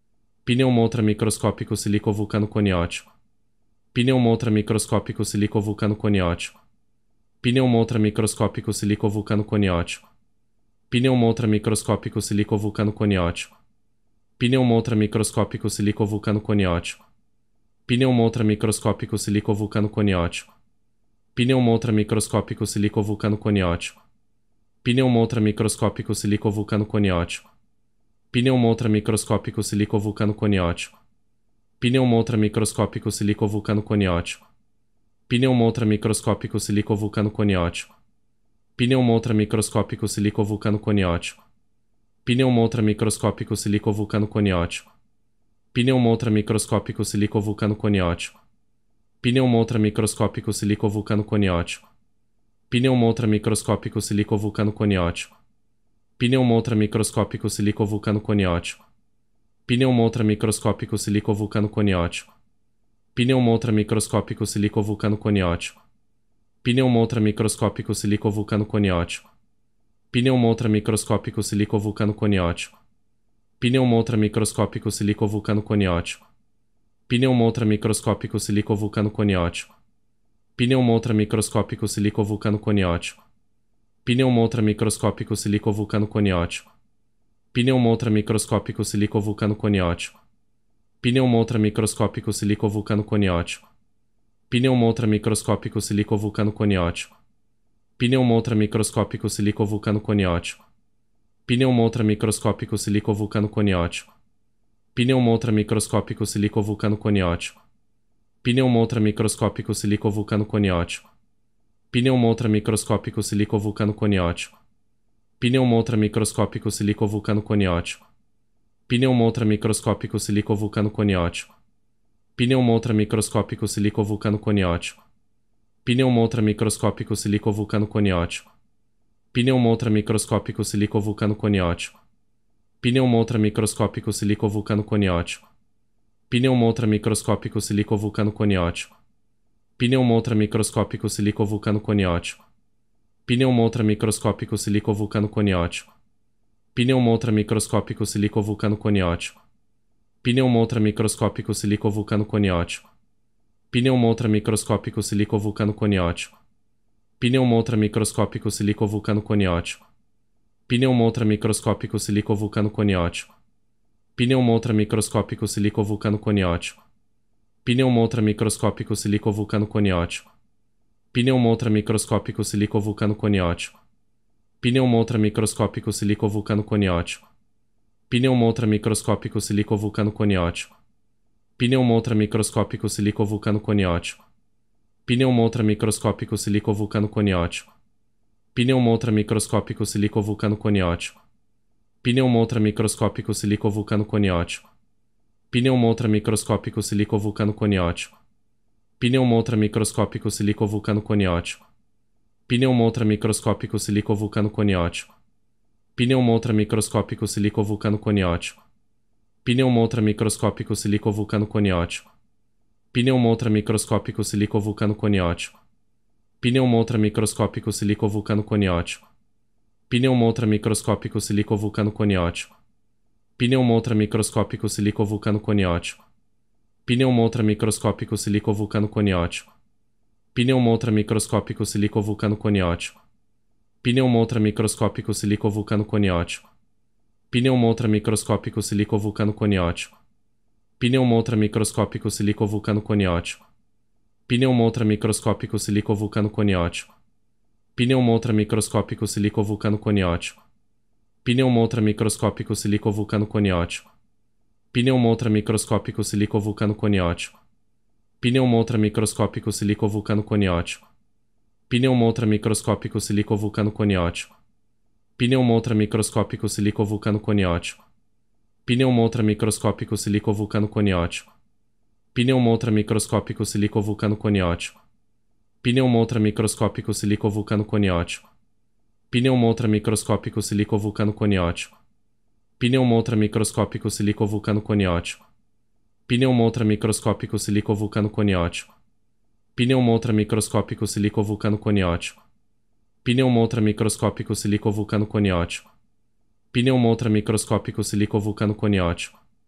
pneumontra microscópico silicovulcano coniótico, pneumontra microscópico silicovulcano coniótico, pneumontra microscópico silicovulcano coniótico, pneumontra microscópico silicovulcano coniótico, pneumontra microscópico silicovulcano coniótico, pneumontra microscópico silicovulcano coniótico, pneumontra microscópico silicovulcano coniótico, pneumontra microscópico silicovulcano coniótico, pneumontra microscópico silicovulcano coniótico, pneumontra microscópico silicovulcano coniótico, pneumontra microscópico silicovulcano coniótico, pneumontra microscópico silicovulcano coniótico, pneumontra microscópico silicovulcano coniótico, pneumontra microscópico silicovulcano coniótico, pneumontra microscópico silicovulcano coniótico, pneumontra microscópico silicovulcano coniótico, pneumontra microscópico silicovulcano coniótico, pneumontra microscópico silicovulcano coniótico, pneumontra microscópico silicovulcano coniótico, pneumontra microscópico silicovulcano coniótico, pneumontra microscópico silicovulcano coniótico, pneumontra microscópico silicovulcano coniótico, pneumontra microscópico silicovulcano coniótico, pneumontra microscópico silicovulcano coniótico, pneumontra microscópico silicovulcano coniótico, pneumontra microscópico silicovulcano coniótico, pneumontra microscópico silicovulcano coniótico, pneumontra microscópico silicovulcano coniótico, pneumontra microscópico silicovulcano coniótico, pneumontra microscópico silicovulcano coniótico, pneumontra microscópico silicovulcano coniótico, pneumontra microscópico silicovulcano coniótico, pneumontra microscópico silicovulcano coniótico, pneumontra microscópico silicovulcano coniótico, pneumontra microscópico silicovulcano coniótico, pneumontra microscópico silicovulcano coniótico, pneumontra microscópico silicovulcano coniótico, pneumontra microscópico silicovulcano coniótico, pneumontra microscópico silicovulcano coniótico, pneumontra microscópico silicovulcano coniótico, pneumontra microscópico silicovulcano coniótico, pneumontra microscópico silicovulcano coniótico, pneumontra microscópico silicovulcano coniótico, pneumontra microscópico silicovulcano coniótico, pneumontra microscópico silicovulcano coniótico, pneumontra microscópico silicovulcano coniótico, pneumontra microscópico silicovulcano coniótico, pneumontra microscópico silicovulcano coniótico, pneumontra microscópico silicovulcano coniótico, pneumontra microscópico silicovulcano coniótico, pneumontra microscópico silicovulcano coniótico, pneumontra microscópico silicovulcano coniótico, pneumontra microscópico silicovulcano coniótico, pneumontra microscópico silicovulcano coniótico, pneumontra microscópico silicovulcano coniótico, pneumontra microscópico silicovulcano coniótico, pneumontra microscópico silicovulcano coniótico, pneumontra microscópico silicovulcano coniótico, pneumontra microscópico silicovulcano coniótico, pneumontra microscópico silicovulcano coniótico, pneumontra microscópico silicovulcano coniótico, pneumontra microscópico silicovulcano coniótico, pneumontra microscópico silicovulcano coniótico, pneumontra microscópico silicovulcano coniótico, pneumontra microscópico silicovulcano coniótico, pneumontra microscópico silicovulcano coniótico, pneumontra microscópico silicovulcano coniótico, pneumontra microscópico silicovulcano coniótico, pneumontra microscópico silicovulcano coniótico, pneumontra microscópico silicovulcano coniótico, pneumontra microscópico silicovulcano coniótico, pneumontra microscópico silicovulcano coniótico, pneumontra microscópico silicovulcano coniótico, pneumontra microscópico silicovulcano coniótico, pneumontra microscópico silicovulcano coniótico, pneumontra microscópico silicovulcano coniótico, pneumontra microscópico silicovulcano coniótico, pneumontra microscópico silicovulcano coniótico, pneumontra microscópico silicovulcano coniótico, pneumontra microscópico silicovulcano coniótico, pneumontra microscópico silicovulcano coniótico, pneumontra microscópico silicovulcano coniótico, pneumontra microscópico silicovulcano coniótico, pneumontra microscópico silicovulcano coniótico, pneumontra microscópico silicovulcano coniótico, pneumontra microscópico silicovulcano coniótico,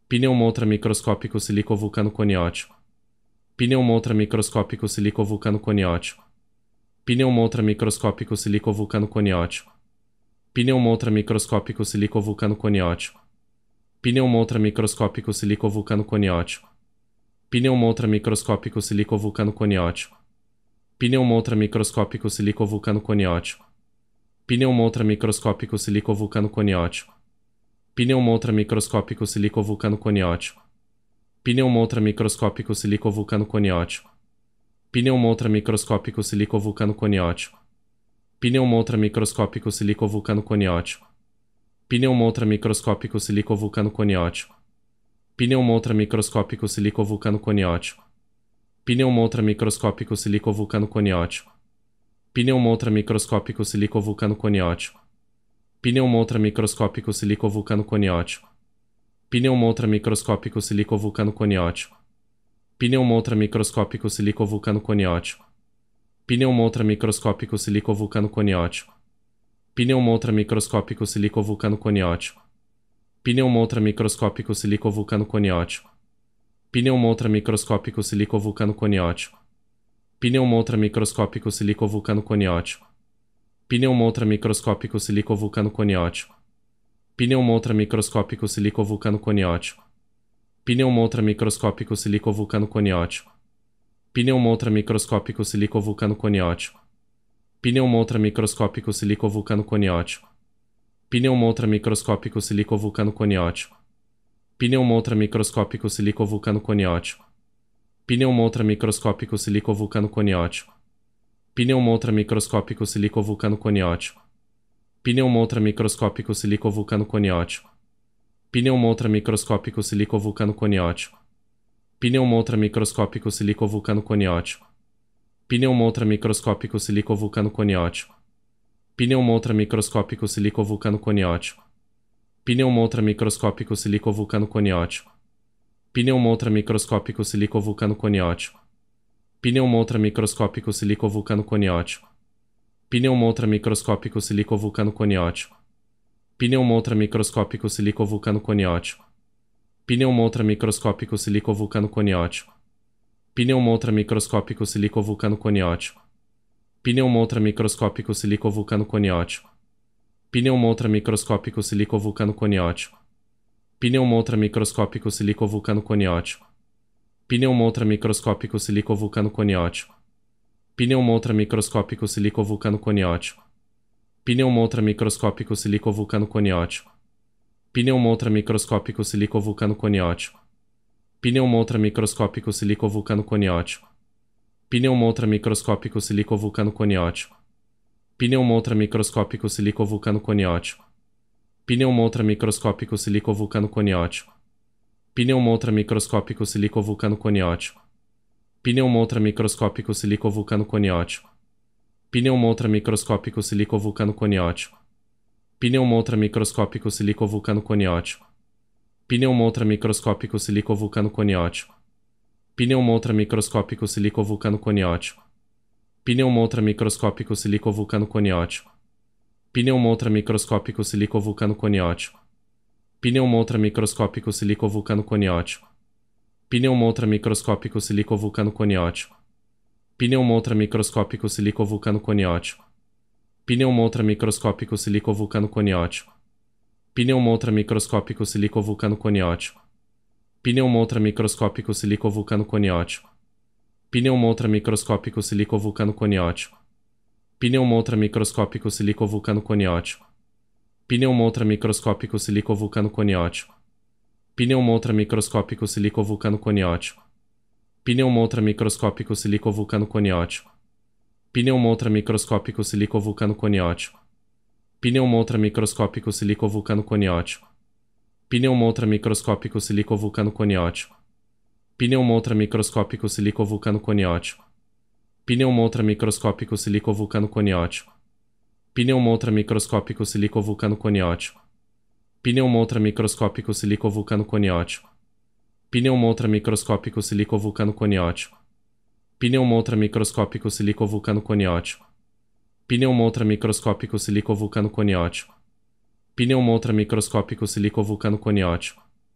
Pneumo ultramicroscópico silicovulcano coniótico. Pneumo ultramicroscópico silicovulcano coniótico. Pneumo ultramicroscópico silicovulcano coniótico. Pneumo ultramicroscópico silicovulcano coniótico. Pneumo ultramicroscópico silicovulcano coniótico. Pneumo ultramicroscópico silicovulcano coniótico. Pneumo ultramicroscópico silicovulcano coniótico. Pneumo ultramicroscópico silicovulcano coniótico. Pneumo ultramicroscópico silicovulcano coniótico. Pneumo ultramicroscópico silicovulcano coniótico. Pneumo ultramicroscópico silicovulcano coniótico. Pneumo ultramicroscópico silicovulcano coniótico. Pneumo ultramicroscópico silicovulcano coniótico. Pneumo ultramicroscópico silicovulcano coniótico. Pneumo ultramicroscópico silicovulcano coniótico. Pneumo ultramicroscópico silicovulcano coniótico. Pneumo ultramicroscópico silicovulcano coniótico. Pneumo ultramicroscópico silicovulcano coniótico. Pneumo ultramicroscópico silicovulcano coniótico. Pneumo ultramicroscópico silicovulcano coniótico. Pneumo ultramicroscópico silicovulcano coniótico. Pneumo ultramicroscópico silicovulcano coniótico. Pneumo ultramicroscópico silicovulcano coniótico. Pneumo ultramicroscópico silicovulcano coniótico. Pneumo ultramicroscópico silicovulcano coniótico. Pneumo ultramicroscópico silicovulcano coniótico. Pneumo ultramicroscópico silicovulcano coniótico. Pneumo ultramicroscópico silicovulcano coniótico. Pneumo ultramicroscópico silicovulcano coniótico. Pneumo ultramicroscópico silicovulcano coniótico. Pneumo ultramicroscópico silicovulcano coniótico. Pneumo ultramicroscópico silicovulcano coniótico. Pneumo ultramicroscópico silicovulcano coniótico. Pneumo ultramicroscópico silicovulcano coniótico. Pneumo ultramicroscópico silicovulcano coniótico. Pneumo ultramicroscópico silicovulcano coniótico. Pneumo ultramicroscópico silicovulcano coniótico. Pneumo ultramicroscópico silicovulcano coniótico. Pneumo ultramicroscópico silicovulcano coniótico. Pneumo ultramicroscópico silicovulcano coniótico. Pneumo ultramicroscópico silicovulcano coniótico. Pneumo ultramicroscópico silicovulcano coniótico. Pneumo ultramicroscópico silicovulcano coniótico. Pneumo ultramicroscópico silicovulcano coniótico. Pneumo ultramicroscópico silicovulcano coniótico. Pneumo ultramicroscópico silicovulcano coniótico. Pneumo ultramicroscópico silicovulcano coniótico. Pneumo ultramicroscópico silicovulcano coniótico. Pneumo ultramicroscópico silicovulcano coniótico. Pneumo ultramicroscópico silicovulcano coniótico. Pneumo ultramicroscópico silicovulcano coniótico. Pneumo ultramicroscópico silicovulcano coniótico. Pneumo ultramicroscópico silicovulcano coniótico. Pneumo ultramicroscópico silicovulcano coniótico. Pneumo ultramicroscópico silicovulcano coniótico. Pneumo ultramicroscópico silicovulcano coniótico. Pneumo ultramicroscópico silicovulcano coniótico. Pneumo ultramicroscópico silicovulcano coniótico. Pneumo ultramicroscópico silicovulcano coniótico. Pneumo ultramicroscópico silicovulcano coniótico. Pneumo ultramicroscópico silicovulcano coniótico. Pneumo ultramicroscópico silicovulcano coniótico. Pneumo ultramicroscópico silicovulcano coniótico. Pneumo ultramicroscópico silicovulcano coniótico. Pneumo ultramicroscópico silicovulcano coniótico. Pneumo ultramicroscópico silicovulcano coniótico. Pneumo ultramicroscópico silicovulcano coniótico. Pneumo ultramicroscópico silicovulcano coniótico. Pneumo ultramicroscópico silicovulcano coniótico. Pneumo ultramicroscópico silicovulcano coniótico. Pneumo ultramicroscópico silicovulcano coniótico. Pneumo ultramicroscópico silicovulcano coniótico. Pneumo ultramicroscópico silicovulcano coniótico. Pneumo ultramicroscópico silicovulcano coniótico. Pneumo ultramicroscópico silicovulcano coniótico. Pneumo ultramicroscópico silicovulcano coniótico. Pneumo ultramicroscópico silicovulcano coniótico. Pneumo ultramicroscópico silicovulcano coniótico. Pneumo ultramicroscópico silicovulcano coniótico. Pneumo ultramicroscópico silicovulcano coniótico. Pneumo ultramicroscópico silicovulcano coniótico. Pneumo ultramicroscópico silicovulcano coniótico. Pneumo ultramicroscópico silicovulcano coniótico. Pneumo ultramicroscópico silicovulcano coniótico. Pneumo ultramicroscópico silicovulcano coniótico. Pneumo ultramicroscópico silicovulcano coniótico.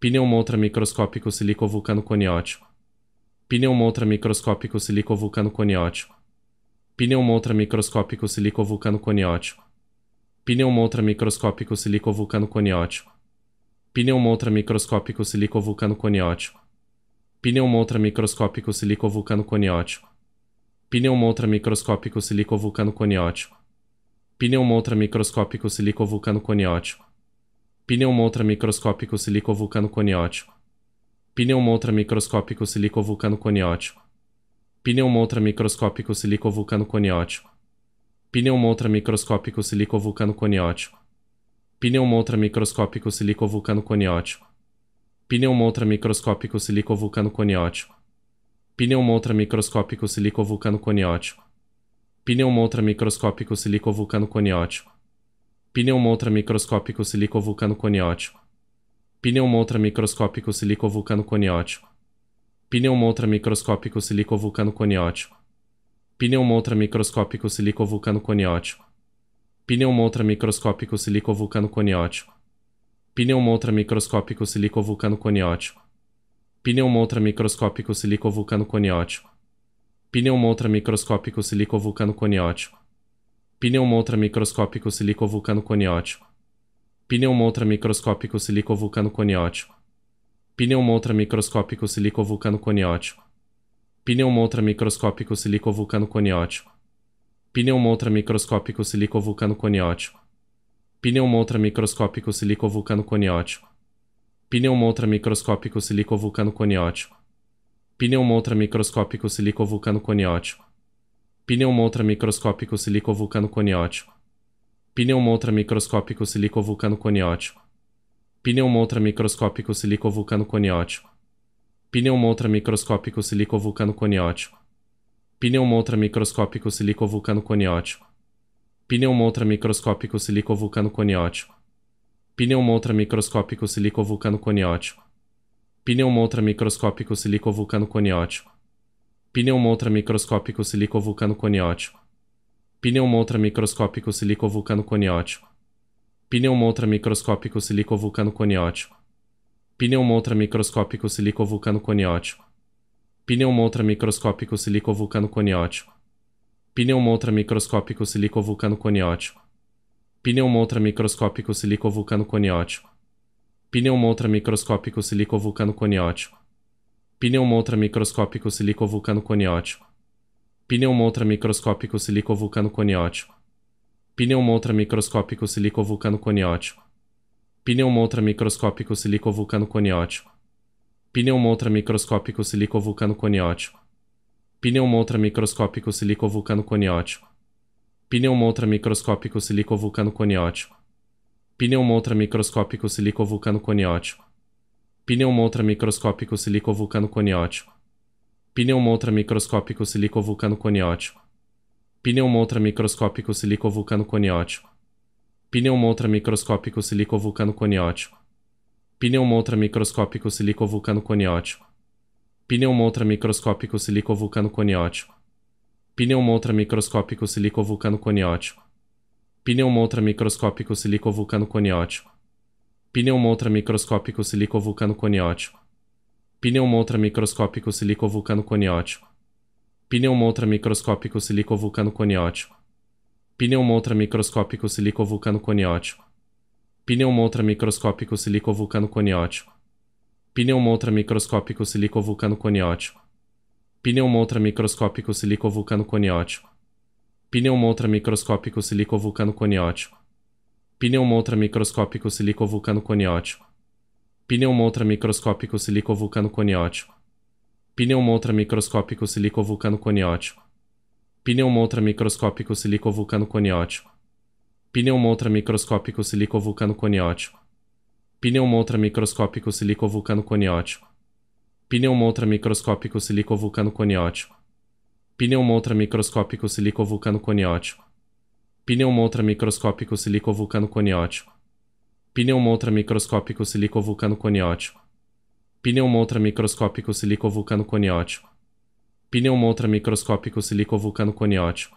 Pneumontra microscópico silico-vulcano coniótico. Pneumontra microscópico silico-vulcano coniótico. Pneumontra microscópico silico-vulcano coniótico. Pneumontra microscópico silico-vulcano coniótico. Pneumontra microscópico silico-vulcano coniótico. Pneumontra microscópico silico-vulcano coniótico. Pneumontra microscópico silico-vulcano coniótico. Pneumontra microscópico silico-vulcano coniótico. Pneumontra microscópico silico-vulcano coniótico. Pneumontra microscópico silico-vulcano coniótico. Pneumontra microscópico silico-vulcano coniótico. Pneumontra microscópico silico-vulcano coniótico. Pneumontra microscópico silico-vulcano coniótico. Pneumontra microscópico silico-vulcano coniótico. Pneumontra microscópico silico-vulcano coniótico. Pneumontra microscópico silico-vulcano coniótico. Pneumontra microscópico silico-vulcano coniótico. Pneumontra microscópico silico-vulcano coniótico. Pneumontra microscópico silico-vulcano coniótico. Pneumontra microscópico silico-vulcano coniótico. Pneumontra microscópico silico-vulcano coniótico. Pneumontra microscópico silico-vulcano coniótico. Pneumontra microscópico silico-vulcano coniótico. Pneumontra microscópico silico-vulcano coniótico. Pneumontra microscópico silico-vulcano coniótico. Pneumontra microscópico silico-vulcano coniótico. Pneumontra microscópico silico-vulcano coniótico. Pneumontra microscópico silico-vulcano coniótico. Pneumontra microscópico silico-vulcano coniótico. Pneumontra microscópico silico-vulcano coniótico. Pneumontra microscópico silico-vulcano coniótico. Pneumontra microscópico silico-vulcano coniótico. Pneumontra microscópico silico-vulcano coniótico. Pneumontra microscópico silico-vulcano coniótico. Pneumontra microscópico silico-vulcano coniótico. Pneumontra microscópico silico-vulcano coniótico. Pneumontra microscópico silico-vulcano coniótico. Pneumontra microscópico silico-vulcano coniótico. Pneumontra microscópico silico-vulcano coniótico. Pneumontra microscópico silico-vulcano coniótico. Pneumontra microscópico silico-vulcano coniótico. Pneumontra microscópico silico-vulcano coniótico. Pneumontra microscópico silico-vulcano coniótico. Pneumontra microscópico silico-vulcano coniótico. Pneumontra microscópico silico-vulcano coniótico. Pneumontra microscópico silico-vulcano coniótico. Pneumontra microscópico silico-vulcano coniótico. Pneumontra microscópico silico-vulcano coniótico. Pneumontra microscópico silico-vulcano coniótico. Pneumontra microscópico silico-vulcano coniótico. Pneumontra microscópico silico-vulcano coniótico. Pneumontra microscópico silico-vulcano coniótico. Pneumontra microscópico silico-vulcano coniótico. Pneumontra microscópico silico-vulcano coniótico. Pneumontra microscópico silico-vulcano coniótico. Pneumontra microscópico silico-vulcano coniótico. Pneumontra microscópico silico-vulcano coniótico. Pneumontra microscópico silico-vulcano coniótico. Pneumontra microscópico silico-vulcano coniótico. Pneumontra microscópico silico-vulcano coniótico. Pneumontra microscópico silico-vulcano coniótico. Pneumontra microscópico silico-vulcano coniótico. Pneumontra microscópico silico-vulcano coniótico. Pneumontra microscópico silico-vulcano coniótico. Pneumontra microscópico silico-vulcano coniótico. Pneumontra microscópico silico-vulcano coniótico. Pneumontra microscópico silico-vulcano coniótico. Pneumontra microscópico silico-vulcano coniótico. Pneumontra microscópico silico-vulcano coniótico. Pneumontra microscópico silico-vulcano coniótico. Pneumontra microscópico silico-vulcano coniótico. Pneumontra microscópico silico-vulcano coniótico. Pneumontra microscópico silico-vulcano coniótico. Pneumontra microscópico silico-vulcano coniótico. Pneumontra microscópico silico-vulcano coniótico. Pneumontra microscópico silico-vulcano coniótico. Pneumontra microscópico silico-vulcano coniótico. Pneumontra microscópico silico-vulcano coniótico. Pneumontra microscópico silico-vulcano coniótico. Pneumontra microscópico silico-vulcano coniótico. Pneumontra microscópico silico-vulcano coniótico. Pneumontra microscópico silico-vulcano coniótico. Pneumontra microscópico silico-vulcano coniótico. Pneumontra microscópico silico-vulcano coniótico.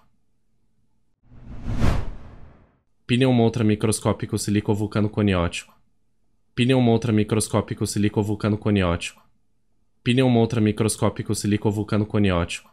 Pneumontra microscópico silico-vulcano coniótico. Pneumo ultramicroscópico silicovulcano coniótico. Pneumo ultramicroscópico silicovulcano coniótico.